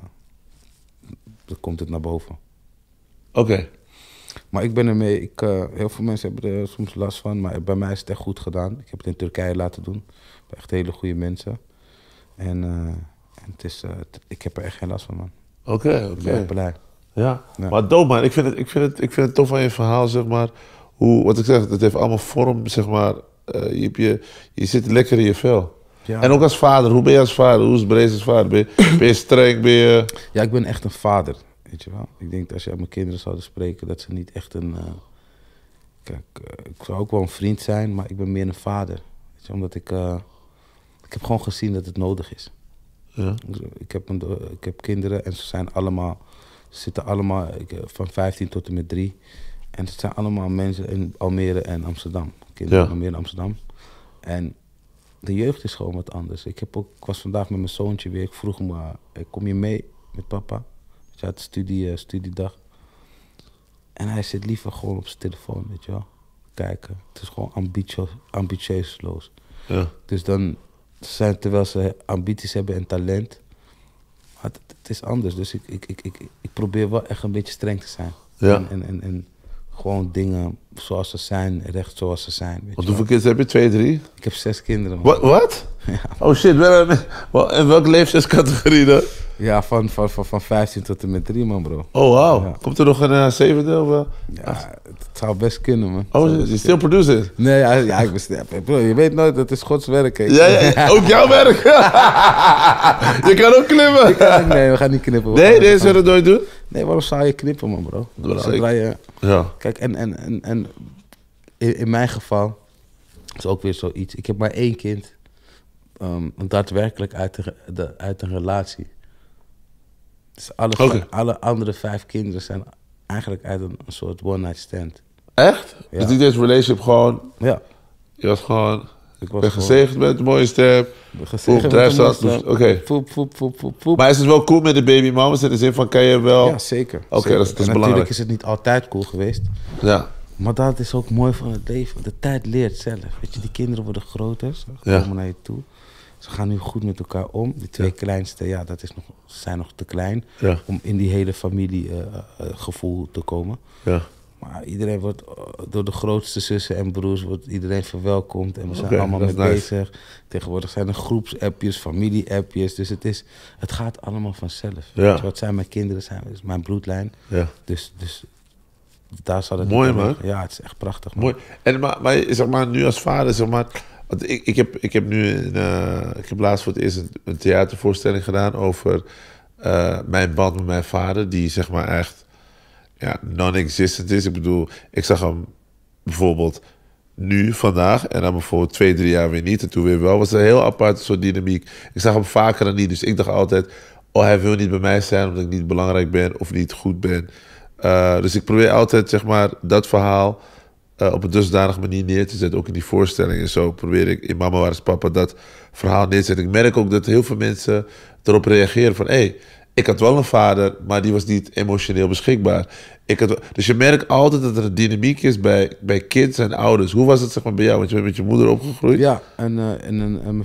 komt het naar boven. Oké. Maar ik ben ermee, heel veel mensen hebben er soms last van, maar bij mij is het echt goed gedaan. Ik heb het in Turkije laten doen, bij echt hele goede mensen. En ik heb er echt geen last van, man. Oké. Ik ben echt blij. Ja, maar dope, man. Ik vind het tof aan je verhaal, zeg maar. Wat ik zeg, het heeft allemaal vorm, zeg maar. Je zit lekker in je vel. Ja. En ook als vader, hoe ben je als vader? Hoe is Brees als vader? Ben je streng? Ja, ik ben echt een vader, weet je wel. Ik denk dat als je aan mijn kinderen zouden spreken, dat ze niet echt een... Kijk, ik zou ook wel een vriend zijn, maar ik ben meer een vader. Weet je, omdat ik heb gewoon gezien dat het nodig is. Ja. Ik heb kinderen en ze zitten allemaal van 15 tot en met 3. En het zijn allemaal mensen in Almere en Amsterdam. Kinderen in Almere en Amsterdam. En de jeugd is gewoon wat anders. Ik was vandaag met mijn zoontje weer. Ik vroeg hem, kom je mee met papa? Hij had studiedag. En hij zit liever gewoon op zijn telefoon, weet je wel. Kijken. Het is gewoon ambitieusloos. Ja. Dus dan terwijl ze ambities hebben en talent. Maar het is anders. Dus ik probeer wel echt een beetje streng te zijn. Ja. En gewoon dingen zoals ze zijn, recht zoals ze zijn. Weet hoeveel kids heb je? 2, 3? Ik heb 6 kinderen. Wat? Ja. Oh shit, en welke leeftijdscategorie dan? Ja, van 15 tot en met 3, man, bro. Oh, wow. Ja. Komt er nog een 7e? Ja, het zou best kunnen, man. Oh, je still produce it? Nee, ja, ik ben... Bro, je weet nooit, dat is Gods werk. Ja, ook jouw werk? Je kan ook knippen. Nee, we gaan niet knippen. Nee, zullen we het nooit doen? Nee, waarom zou je knippen, man, bro? Ja. Kijk, en in mijn geval is ook weer zoiets. Ik heb maar 1 kind, daadwerkelijk uit een relatie. Dus alle andere 5 kinderen zijn eigenlijk uit een soort one-night stand. Echt? Ja. Dus niet eens relationship, gewoon... Ja. Je was gewoon... Ik ben gezegend met een mooie stem. Oké. Maar is het wel cool met de baby mamas in de zin van kan je wel... Ja, zeker. Oké, dat is belangrijk. Natuurlijk is het niet altijd cool geweest. Ja. Maar dat is ook mooi van het leven. De tijd leert zelf. Weet je, die kinderen worden groter. Ze komen naar je toe. Ze gaan nu goed met elkaar om. Die 2 kleinste, zijn nog te klein om in die hele familiegevoel te komen. Ja. Maar iedereen wordt door de grootste zussen en broers wordt iedereen verwelkomd. En we zijn Oké, allemaal dat mee is nice. bezig. Tegenwoordig zijn er groepsappjes, familie-appjes. Dus het gaat allemaal vanzelf. Ja. Weet je wat zijn mijn kinderen, is mijn bloedlijn. Ja. Dus daar zal het Mooi, niet aan man. liggen. Ja, het is echt prachtig, man. Mooi. En maar zeg maar, nu als vader, zeg maar... Want ik heb nu... ik heb laatst voor het eerst een theatervoorstelling gedaan over mijn band met mijn vader. Die zeg maar echt non-existent is. Ik bedoel, ik zag hem bijvoorbeeld nu, vandaag... en dan bijvoorbeeld 2-3 jaar weer niet. En toen weer wel. Het was een heel aparte soort dynamiek. Ik zag hem vaker dan niet. Dus ik dacht altijd... oh, hij wil niet bij mij zijn omdat ik niet belangrijk ben... of niet goed ben. Dus ik probeer altijd, zeg maar, dat verhaal... op een dusdanige manier neer te zetten. Ook in die voorstelling en zo probeer ik in Mama Waar is Papa dat verhaal neer te zetten. Ik merk ook dat heel veel mensen erop reageren van... hé, ik had wel een vader, maar die was niet emotioneel beschikbaar. Dus je merkt altijd dat er een dynamiek is bij kids en ouders. Hoe was het, zeg maar, bij jou? Want je bent met je moeder opgegroeid. Ja, en mijn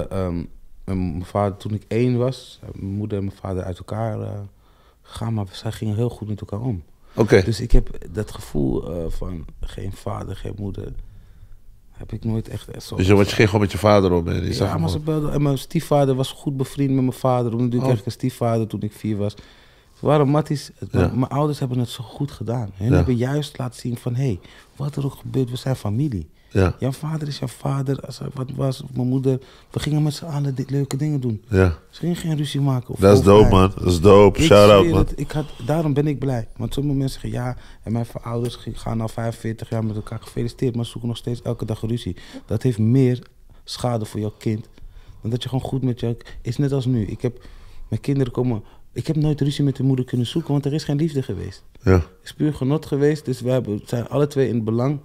vader, toen ik 1 was... mijn moeder en mijn vader uit elkaar gegaan... maar zij gingen heel goed met elkaar om. Oké. Dus ik heb dat gevoel van geen vader, geen moeder... heb ik nooit echt zo... Dus je ging gewoon met je vader om. En die zag Ja, hem maar ze gewoon. belden. En mijn stiefvader was goed bevriend met mijn vader. Omdat ik Oh. echt een stiefvader toen ik 4 was. Ze waren matties. Ja. Mijn ouders hebben het zo goed gedaan. Hun Ja. hebben juist laten zien van... hé, wat er ook gebeurt, we zijn familie. Ja. Jouw vader is jouw vader. Als er wat was, of mijn moeder... We gingen met z'n allen leuke dingen doen. Ja. Ze gingen geen ruzie maken. Of Dat is dope, man. Dat is dope. Ik Shout-out, zweer man. het, daarom ben ik blij. Want sommige mensen zeggen ja, en mijn ouders gaan al 45 jaar met elkaar, gefeliciteerd, maar zoeken nog steeds elke dag ruzie. Dat heeft meer schade voor jouw kind dan dat je gewoon goed met je... Is net als nu. Mijn kinderen komen... Ik heb nooit ruzie met de moeder kunnen zoeken, want er is geen liefde geweest. Ja. Het is puur genot geweest, dus we zijn alle twee in het belang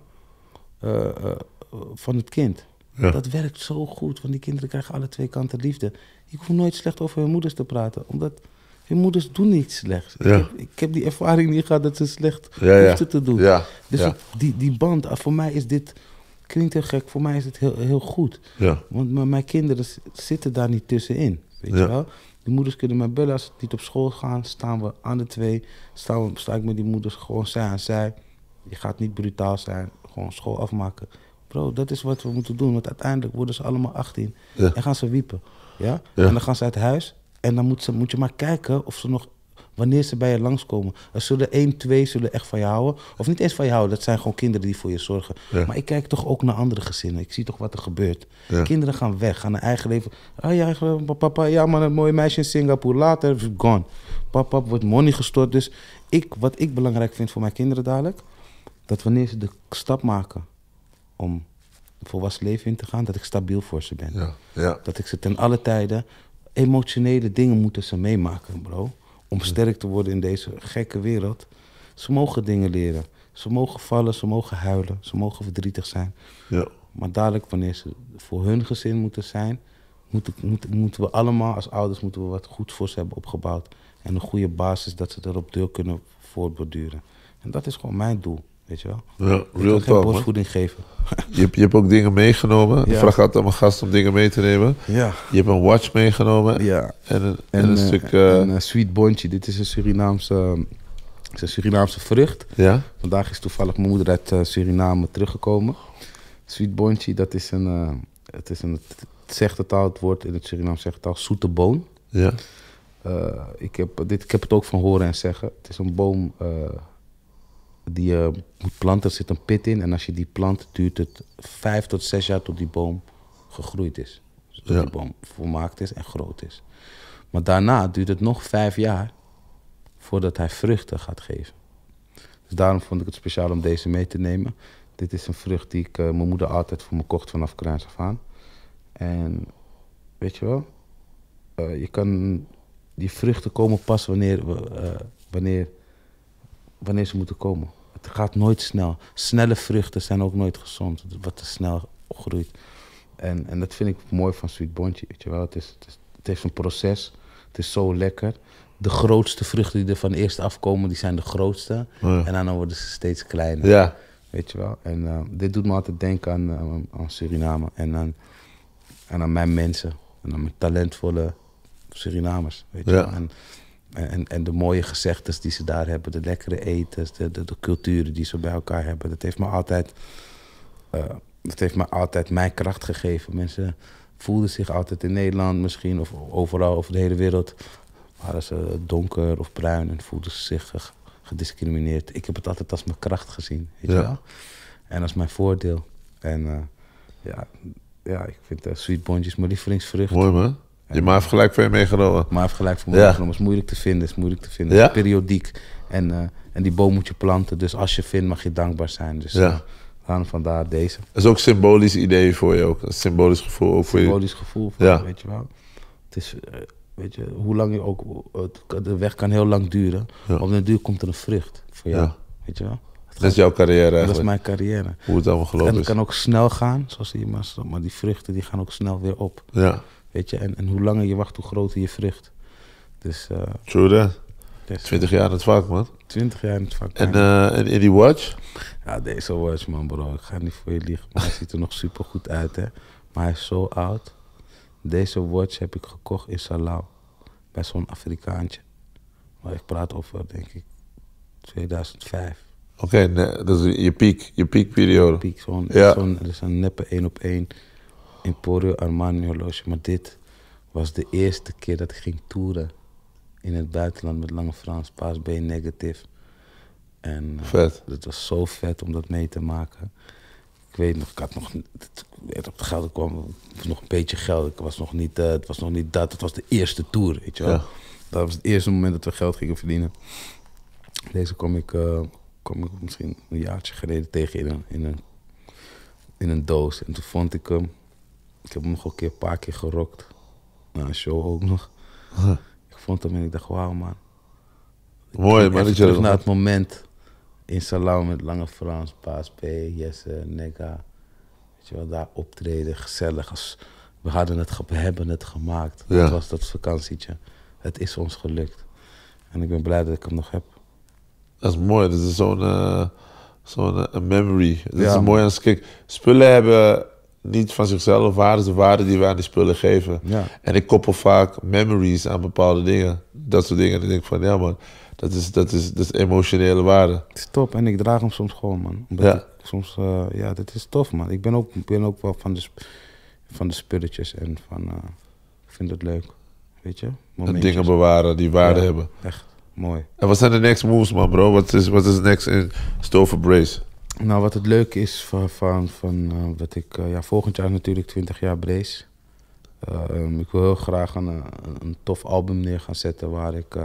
van het kind. Ja. Dat werkt zo goed, want die kinderen krijgen alle twee kanten liefde. Ik hoef nooit slecht over hun moeders te praten, omdat hun moeders doen niet slecht. Ja. Ik heb die ervaring niet gehad dat ze slecht Ja. hoefden te doen. Ja. Dus Ja. die band, voor mij is dit, klinkt heel gek, voor mij is het heel goed. Ja. Want mijn kinderen zitten daar niet tussenin, weet Ja. je wel. Die moeders kunnen mij bellen als ze niet op school gaan, staan we aan de twee, sta ik met die moeders gewoon zij aan zij. Je gaat niet brutaal zijn, gewoon school afmaken. Bro, dat is wat we moeten doen, want uiteindelijk worden ze allemaal 18 Ja. en gaan ze wiepen. Ja? Ja. En dan gaan ze uit huis en dan moet je maar kijken of ze nog, wanneer ze bij je langskomen. Er zullen 1, 2 zullen echt van je houden. Of niet eens van je houden, dat zijn gewoon kinderen die voor je zorgen. Ja. Maar ik kijk toch ook naar andere gezinnen. Ik zie toch wat er gebeurt. Ja. Kinderen gaan weg, gaan hun eigen leven. Ah ja, papa, ja man, een mooi meisje in Singapore. Later, gone. Papa wordt money gestort. Dus wat ik belangrijk vind voor mijn kinderen dadelijk, dat wanneer ze de stap maken om een volwassen leven in te gaan, dat ik stabiel voor ze ben. Ja. Ja. Dat ik ze ten alle tijden, emotionele dingen moeten ze meemaken, bro. Om sterk te worden in deze gekke wereld. Ze mogen dingen leren. Ze mogen vallen, ze mogen huilen, ze mogen verdrietig zijn. Ja. Maar dadelijk, wanneer ze voor hun gezin moeten zijn, moeten we allemaal als ouders moeten we wat goed voor ze hebben opgebouwd. En een goede basis dat ze erop deur kunnen voortborduren. En dat is gewoon mijn doel, weet je wel. Ja, Ik real kan geen talk, man. borstvoeding geven. Je hebt ook dingen meegenomen. Ik Ja. vraag altijd aan mijn gast om dingen mee te nemen. Ja. Je hebt een watch meegenomen. Ja. En een stuk... Sweet Bontje, dit is een Surinaamse vrucht. ja? Vandaag is toevallig mijn moeder uit Suriname teruggekomen. Sweet Bontje, dat is het zegt het al, het woord in het Surinaam zegt het al, zoete boon. Ja. Ik heb het ook van horen en zeggen. Het is een boom die je moet planten, er zit een pit in. En als je die plant, duurt het 5 tot 6 jaar tot die boom gegroeid is. Dus tot Ja. die boom volmaakt is en groot is. Maar daarna duurt het nog 5 jaar voordat hij vruchten gaat geven. Dus daarom vond ik het speciaal om deze mee te nemen. Dit is een vrucht die mijn moeder altijd voor me kocht vanaf kleins af aan. En weet je wel, die vruchten komen pas wanneer ze moeten komen. Het gaat nooit snel. Snelle vruchten zijn ook nooit gezond, wat te snel groeit. En dat vind ik mooi van Sweet Bontje, weet je wel. Het heeft een proces, het is zo lekker. De grootste vruchten die er van eerst afkomen, die zijn de grootste. Ja. En dan worden ze steeds kleiner. Ja. Weet je wel. En dit doet me altijd denken aan Suriname. En aan mijn mensen. En aan mijn talentvolle Surinamers. Weet je Ja. wel. En En de mooie gezegdes die ze daar hebben, de lekkere etens, de culturen die ze bij elkaar hebben. Dat heeft me altijd mijn kracht gegeven. Mensen voelden zich altijd in Nederland misschien, of overal over de hele wereld, waren ze donker of bruin en voelden ze zich gediscrimineerd. Ik heb het altijd als mijn kracht gezien, weet je wel? En als mijn voordeel. En ik vind Sweet Bongee mijn lievelingsvrucht. Mooi man. Je ma heeft gelijk voor je meegenomen. Maar heeft gelijk voor me meegenomen. Het is moeilijk te vinden. Ja? Het is periodiek. En die boom moet je planten. Dus als je vindt, mag je dankbaar zijn. Dus vandaar deze. Dat is ook een symbolisch idee voor je ook. Een symbolisch gevoel ook voor je. Symbolisch gevoel voor je, weet je wel. Het is, weet je, hoe lang je ook... De weg kan heel lang duren. Ja. Op den duur komt er een vrucht voor jou. Ja. Weet je wel. Dat is jouw carrière eigenlijk. Dat is mijn carrière. Hoe het allemaal gelopen is. En het kan ook snel gaan, zoals je maar die vruchten die gaan ook snel weer op. Ja. Weet je, en hoe langer je wacht, hoe groter je vrucht. Dus, true that. 20 jaar in het vak, man. 20 jaar in het vak. En in die watch? Ja, deze watch, man, bro. Ik ga niet voor je liegen, maar hij ziet er nog super goed uit, hè. Maar hij is zo oud. Deze watch heb ik gekocht in Salau. Bij zo'n Afrikaantje. Maar ik praat over, denk ik, 2005. Oké, dat is je piekperiode. Piek, er is een neppe 1-op-1 Emporio Armani horloge. Maar dit was de eerste keer dat ik ging toeren in het buitenland met Lange Frans, Paas B Negative. En vet. Het was zo vet om dat mee te maken. Ik weet nog, ik had nog op het geld kwam nog een beetje geld. Het was nog niet dat. Het was de eerste tour, weet je wel. Ja. Dat was het eerste moment dat we geld gingen verdienen. Deze kwam ik misschien een jaartje geleden tegen in een doos. En toen vond ik hem. Ik heb hem nog een paar keer gerokt. Na een show ook nog. Ik vond hem en ik dacht, wauw man. Mooi man. Ik terug naar het moment in Salau met Lange Frans, Paas P, Jesse, Nega. Weet je wel, daar optreden, gezellig. We hebben het gemaakt. Ja. Dat was dat vakantietje. Het is ons gelukt. En ik ben blij dat ik hem nog heb. Dat is mooi. Dat is zo'n memory. Dat is mooi aan. Kijk, spullen hebben niet van zichzelf waarde, de waarde die we aan die spullen geven. Ja. En ik koppel vaak memories aan bepaalde dingen. Dat soort dingen. En ik denk van, ja man, dat is emotionele waarde. Het is top en ik draag hem soms gewoon, man. Omdat ik soms, dat is tof, man. Ik ben ook wel van de spulletjes en van, ik vind het leuk, weet je. En dingen bewaren die waarde hebben. Echt mooi. En wat zijn de next moves, man, bro? Wat is next in store for Brace? Nou, wat het leuke is van wat ik... volgend jaar natuurlijk 20 jaar Brace. Ik wil heel graag een tof album neer gaan zetten waar ik...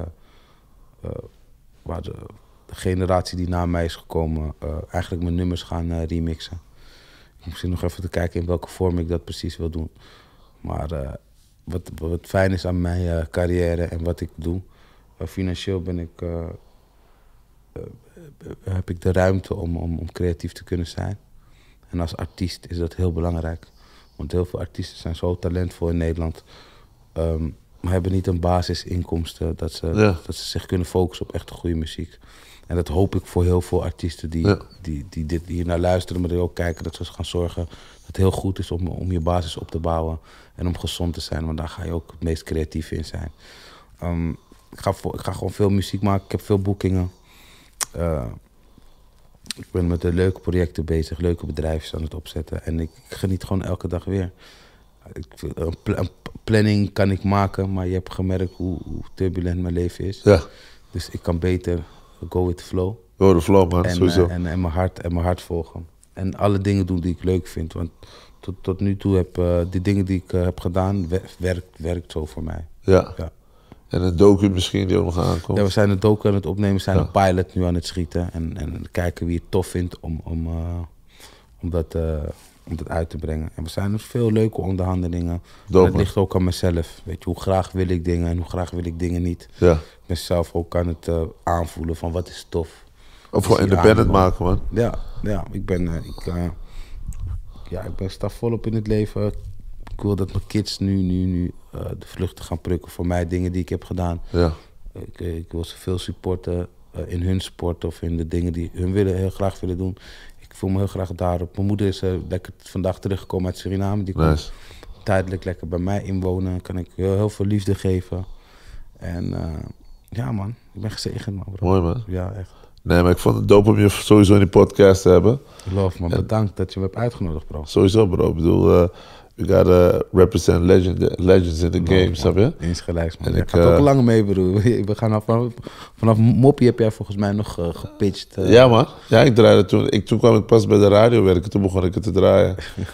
waar de generatie die na mij is gekomen eigenlijk mijn nummers gaan remixen. Ik moet nog even te kijken in welke vorm ik dat precies wil doen. Maar wat fijn is aan mijn carrière en wat ik doe... financieel heb ik de ruimte om creatief te kunnen zijn. En als artiest is dat heel belangrijk. Want heel veel artiesten zijn zo talentvol in Nederland... maar hebben niet een basisinkomsten dat ze zich kunnen focussen op echt goede muziek. En dat hoop ik voor heel veel artiesten die hier naar luisteren, maar die ook kijken, dat ze gaan zorgen dat het heel goed is om je basis op te bouwen en om gezond te zijn, want daar ga je ook het meest creatief in zijn. Ik ga gewoon veel muziek maken, ik heb veel boekingen. Ik ben met de leuke projecten bezig, leuke bedrijven aan het opzetten en ik geniet gewoon elke dag weer. Een planning kan ik maken, maar je hebt gemerkt hoe turbulent mijn leven is. Ja. Dus ik kan beter go with the flow. Go with the flow, man, sowieso. En mijn hart volgen. En alle dingen doen die ik leuk vind. Want tot nu toe die dingen die ik heb gedaan, werkt zo voor mij. Ja. En een docu misschien die ook nog aankomt. Ja, we zijn een docu aan het opnemen, we zijn een pilot nu aan het schieten. En kijken wie het tof vindt om dat uit te brengen. En we zijn er veel leuke onderhandelingen. Het ligt ook aan mezelf. Weet je, hoe graag wil ik dingen en hoe graag wil ik dingen niet. Ja. Ik ben zelf ook aan het aanvoelen van wat is tof. Of gewoon independent maken, man. Ja, ik ben sta volop in het leven. Ik wil dat mijn kids nu de vluchten gaan plukken voor mij, dingen die ik heb gedaan. Ja. Ik wil ze veel supporten in hun sport of in de dingen die hun heel graag willen doen. Ik voel me heel graag daarop. Mijn moeder is lekker vandaag teruggekomen uit Suriname. Die kon tijdelijk lekker bij mij inwonen. Kan ik heel veel liefde geven. En Ja, man. Ik ben gezegend, man, bro. Mooi, man. Ja, echt. Nee, maar ik vond het dope om je sowieso in die podcast te hebben. Geloof me, bedankt dat je me hebt uitgenodigd, bro. Sowieso, bro. Ik bedoel, we gotta represent legends in the game, snap je? Insgelijks, man. En Je ik, gaat ook lang mee, bro. We gaan vanaf Moppie heb jij volgens mij nog gepitcht. Ja, man. Ja, ik draaide toen. Toen kwam ik pas bij de radio werken. Toen begon ik het te draaien.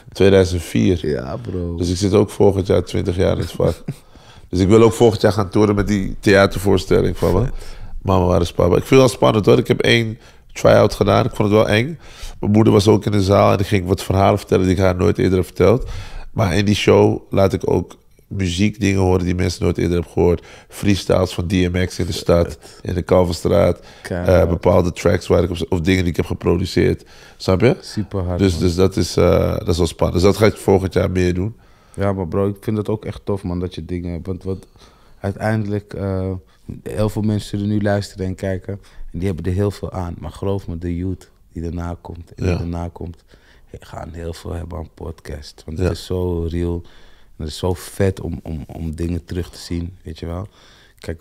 2004. Ja, bro. Dus ik zit ook volgend jaar 20 jaar in het vak. Dus ik wil ook volgend jaar gaan toeren met die theatervoorstelling van me. Mama, waar is papa? Ik vind het wel spannend, hoor. Ik heb 1 try-out gedaan. Ik vond het wel eng. Mijn moeder was ook in de zaal en ik ging wat verhalen vertellen die ik haar nooit eerder heb verteld. Maar in die show laat ik ook muziekdingen horen die mensen nooit eerder hebben gehoord. Freestyles van DMX in de stad, in de Kalverstraat. Bepaalde tracks waar ik of dingen die ik heb geproduceerd. Snap je? Super hard. Dus dat is wel spannend. Dus dat ga ik volgend jaar meer doen. Ja, maar bro, ik vind het ook echt tof, man, dat je dingen hebt. Want uiteindelijk, heel veel mensen zullen nu luisteren en kijken. En die hebben er heel veel aan. Maar geloof me, de youth die daarna komt en die daarna komt, gaan heel veel hebben aan podcast. Want het is zo real. Het is zo vet om dingen terug te zien, weet je wel. Kijk,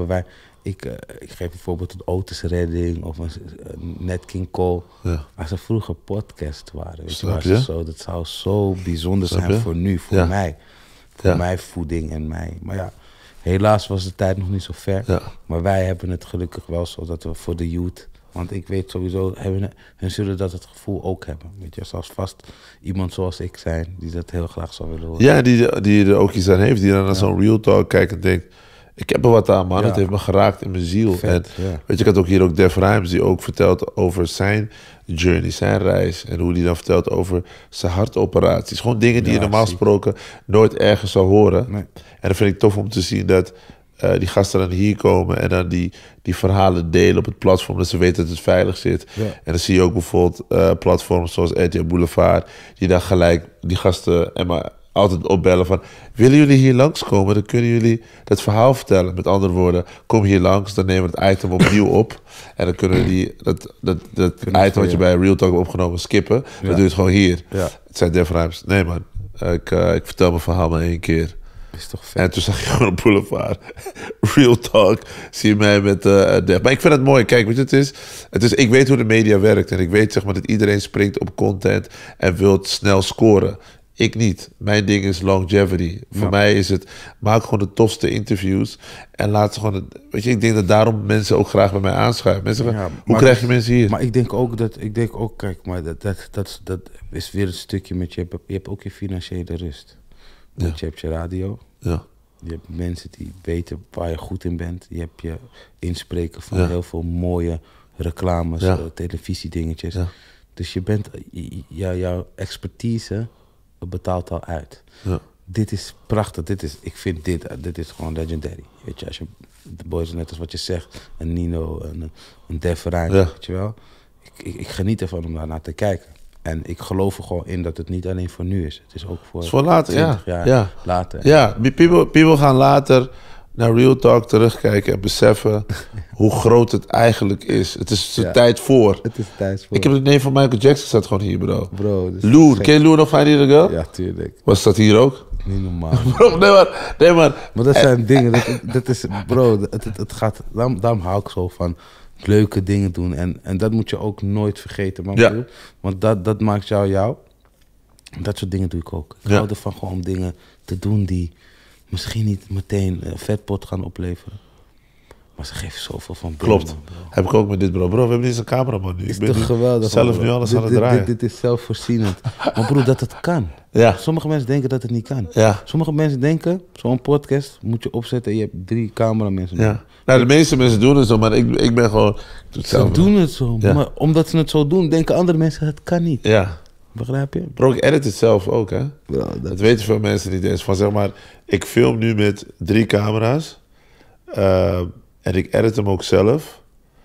ik geef bijvoorbeeld een Otis Redding of een Nat King Cole. Ja. Als ze vroeger podcast waren, weet je wel. Dat zou zo bijzonder zijn voor nu, voor mij. Voor mijn voeding en mij. Maar ja, helaas was de tijd nog niet zo ver. Ja. Maar wij hebben het gelukkig wel zo dat we voor de youth. Want ik weet sowieso, hun zullen dat het gevoel ook hebben. Weet je, zoals vast iemand zoals ik zijn, die dat heel graag zou willen horen. Ja, die er ook iets aan heeft. Die dan naar zo'n Real Talk kijkt en denkt, ik heb er wat aan, man. Het heeft me geraakt in mijn ziel. Vet, en weet je, ik had ook hier ook Def Rhymes, die ook vertelt over zijn journey, zijn reis. En hoe die dan vertelt over zijn hartoperaties. Gewoon dingen die je normaal gesproken nooit ergens zou horen. Nee. En dat vind ik tof om te zien dat die gasten dan hier komen en dan die verhalen delen op het platform, dat ze weten dat het veilig zit. Ja. En dan zie je ook bijvoorbeeld platforms zoals RTL Boulevard, die dan gelijk die gasten altijd opbellen van, willen jullie hier langskomen? Dan kunnen jullie dat verhaal vertellen. Met andere woorden, kom hier langs, dan nemen we het item opnieuw op. En dan kunnen we dat item wat je bij Real Talk hebt opgenomen skippen. Dan doe je het gewoon hier. Ja. Het zijn Def Rhymes. Nee, man, ik vertel mijn verhaal maar 1 keer. Is toch vet. En toen zag je gewoon op Boulevard. Real Talk. Zie je mij met Def. Maar ik vind het mooi. Kijk, weet je, het is, ik weet hoe de media werkt. En ik weet, zeg maar, dat iedereen springt op content en wil snel scoren. Ik niet. Mijn ding is longevity. Voor mij is het, maak gewoon de tofste interviews. En laat ze gewoon, weet je, ik denk dat daarom mensen ook graag bij mij aanschuiven. Mensen zeggen, hoe krijg je mensen hier? Maar ik denk ook, kijk, maar dat is weer een stukje met je hebt ook je financiële rust. Want je hebt je radio. Ja. Je hebt mensen die weten waar je goed in bent. Je hebt je inspreken van heel veel mooie reclames, televisiedingetjes. Ja. Dus je bent, jouw expertise betaalt al uit. Ja. Dit is prachtig. Ik vind dit is gewoon legendary. Weet je, als je de boys, net als wat je zegt, een Nino, een Def Rhymes, weet je wel. Ik geniet ervan om daar naar te kijken. En ik geloof er gewoon in dat het niet alleen voor nu is. Het is ook voor later, 20 jaar later. Ja, people gaan later naar Real Talk terugkijken en beseffen hoe groot het eigenlijk is. Het is de tijd voor. Het is de tijd voor. Ik heb het neem van Michael Jackson staat gewoon hier, bro. Loer, ken je Loer nog van hier, girl? Ja, tuurlijk. Was dat hier ook? Niet normaal. Bro, nee, maar. Maar dat zijn dingen, dat is, bro, het gaat, daarom hou ik zo van leuke dingen doen. En dat moet je ook nooit vergeten, man. Ja. Want dat maakt jou. Dat soort dingen doe ik ook. Ik hou ervan gewoon om dingen te doen die misschien niet meteen vetpot gaan opleveren. Maar ze geven zoveel van binnen. Klopt. Heb ik ook met dit, bro. Bro, we hebben niet eens een cameraman nu. Is toch geweldig, zelf nu alles aan het draaien. Dit is zelfvoorzienend. Maar broer, dat het kan. Ja. Sommige mensen denken dat het niet kan. Ja. Sommige mensen denken, zo'n podcast moet je opzetten en je hebt 3 cameramensen. Ja. Nou, de meeste mensen doen het zo, maar ik ben gewoon... Ze doen het zo, maar omdat ze het zo doen, denken andere mensen, het kan niet. Ja. Begrijp je? Bro, ik edit het zelf ook, hè. Ja, dat weten veel mensen niet eens. Van zeg maar, ik film nu met 3 camera's. En ik edit hem ook zelf.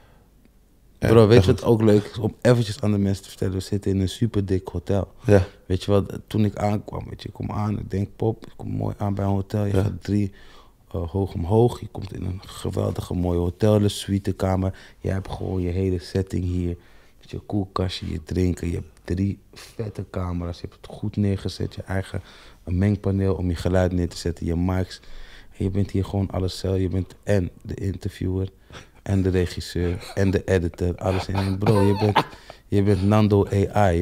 Bro, weet je wat ook leuk is? Om eventjes aan de mensen te vertellen. We zitten in een super dik hotel. Ja. Weet je wat, toen ik aankwam, weet je, ik kom aan. Ik denk, pop, ik kom mooi aan bij een hotel. Je gaat 3 hoog omhoog. Je komt in een geweldige mooie hotel, suitekamer. Je hebt gewoon je hele setting hier. Met je koelkastje, je drinken. Je hebt 3 vette camera's. Je hebt het goed neergezet. Je eigen een mengpaneel om je geluid neer te zetten. Je mics. En je bent hier gewoon alles zelf. Je bent en de interviewer, en de regisseur, en de editor. Alles in één. Bro, je bent Nando AI.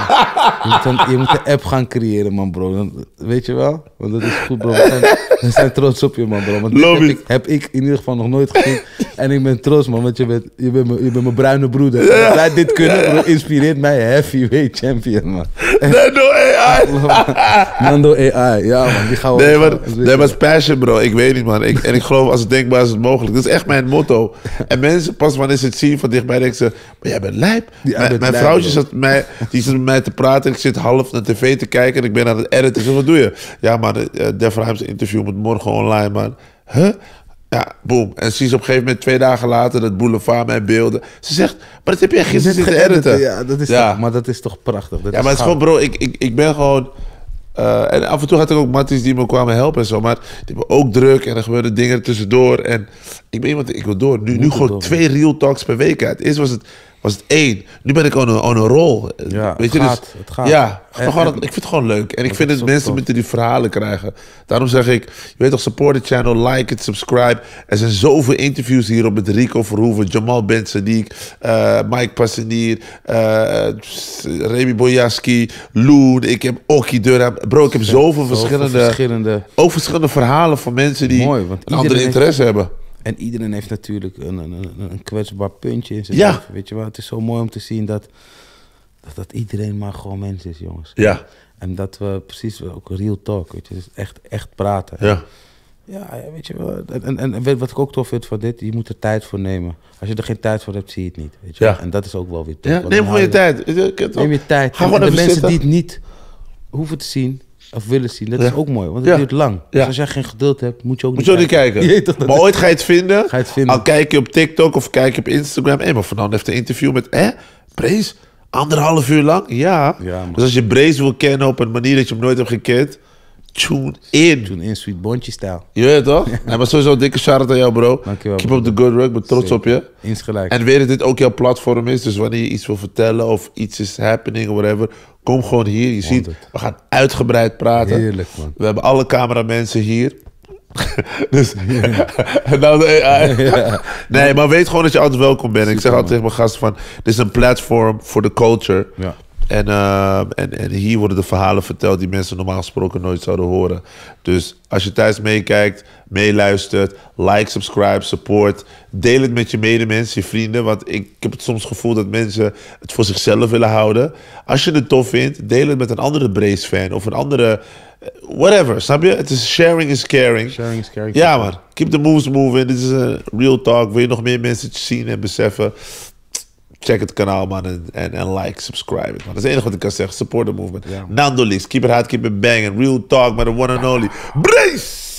Je moet een app gaan creëren, man, bro. Weet je wel? Want dat is goed, bro. We zijn trots op je, man, bro. Want dit heb ik in ieder geval nog nooit gezien. En ik ben trots, man, want je bent mijn bruine broeder. Ja. Dat wij dit kunnen, bro, inspireert mij heavyweight champion, man. Nando AI! Nando AI, ja, man. Die gaan we nee, maar het is passion, bro. Ik weet niet, man. En ik geloof, als het denkbaar is, het mogelijk. Dat is echt mijn motto. En mensen, pas wanneer ze het zien van dichtbij, denken ze... Maar jij bent lijp. Mijn vrouwtje zat met mij te praten. Ik zit half naar tv te kijken en ik ben aan het editen. Ik zeg, wat doe je? Ja, man, Def Rhymes interview moet morgen online, man. Huh? Ja, boom. En zie ze op een gegeven moment 2 dagen later dat Boulevard mij beelden. Ze zegt, maar dat heb jij gisteren zitten editen. Ja, dat is Toch, maar dat is toch prachtig. Dat ja, maar het is gewoon, bro, ik ben gewoon... en af en toe had ik ook matties die me kwamen helpen en zo. Maar die hebben ook druk en er gebeuren dingen tussendoor. En ik ben iemand, ik wil door. Nu gewoon 2 real talks per week uit. Eerst was het 1. Nu ben ik on een rol. Ja, weet je, het gaat. Ja, ik vind het gewoon leuk. En ik vind dat mensen moeten die verhalen krijgen. Daarom zeg ik, je weet toch, support the channel, like it, subscribe. Er zijn zoveel interviews hierop met Rico Verhoeven, Jamal Ben Sadiq, Mike Passanier, Remy Boyaski, Loon. Ik heb Oki Durham. Bro, ik heb zoveel verschillende... Ook verschillende verhalen van mensen die een andere interesse hebben. En iedereen heeft natuurlijk een kwetsbaar puntje in zijn leven. Weet je wel, het is zo mooi om te zien dat iedereen maar gewoon mens is, jongens. Ja. En dat we precies ook real talk, weet je, dus echt praten. Ja. Ja, weet je wel. En wat ik ook tof vind van dit, je moet er tijd voor nemen. Als je er geen tijd voor hebt, zie je het niet. Weet je? Ja. En dat is ook wel weer tof. Ja, neem gewoon je tijd. Neem je tijd. Ga gewoon de even mensen zitten. die het niet hoeven te zien of willen zien, dat is ook mooi, want het duurt lang. Dus als jij geen geduld hebt, moet je ook niet kijken. Maar ooit ga je het vinden. Al kijk je op TikTok of kijk je op Instagram. Maar Fernando heeft een interview met Brace. 1,5 uur lang? Ja. Dus als je Brace wil kennen op een manier dat je hem nooit hebt gekend, tune in, Sweet Bontje-stijl. Je weet toch? Ja, maar sowieso dikke shout-out aan jou, bro. Dankjewel, Keep up the good work, ik ben trots op je. Insgelijk. En weet dat dit ook jouw platform is, dus wanneer je iets wil vertellen of iets is happening of whatever, kom gewoon hier. Je ziet, we gaan uitgebreid praten. Heerlijk, man. We hebben alle cameramensen hier. Dus, en nou de AI. Nee, maar weet gewoon dat je altijd welkom bent. Ik zeg altijd tegen mijn gasten van, dit is een platform voor de culture. Ja. En hier worden de verhalen verteld die mensen normaal gesproken nooit zouden horen. Dus als je thuis meekijkt, meeluistert, like, subscribe, support. Deel het met je medemensen, je vrienden. Want ik heb het soms gevoel dat mensen het voor zichzelf willen houden. Als je het tof vindt, deel het met een andere Brace-fan of een andere... whatever, snap je? Het is sharing is caring. Sharing is caring. Ja, man. Keep the moves moving. Dit is een real talk. Wil je nog meer mensen zien en beseffen? Check het kanaal, man. En like, subscribe. Man. Dat is het enige wat ik kan zeggen. Support the movement. Nando Leaks. Keep it hot, keep it banging. Real talk met the one and only Brace!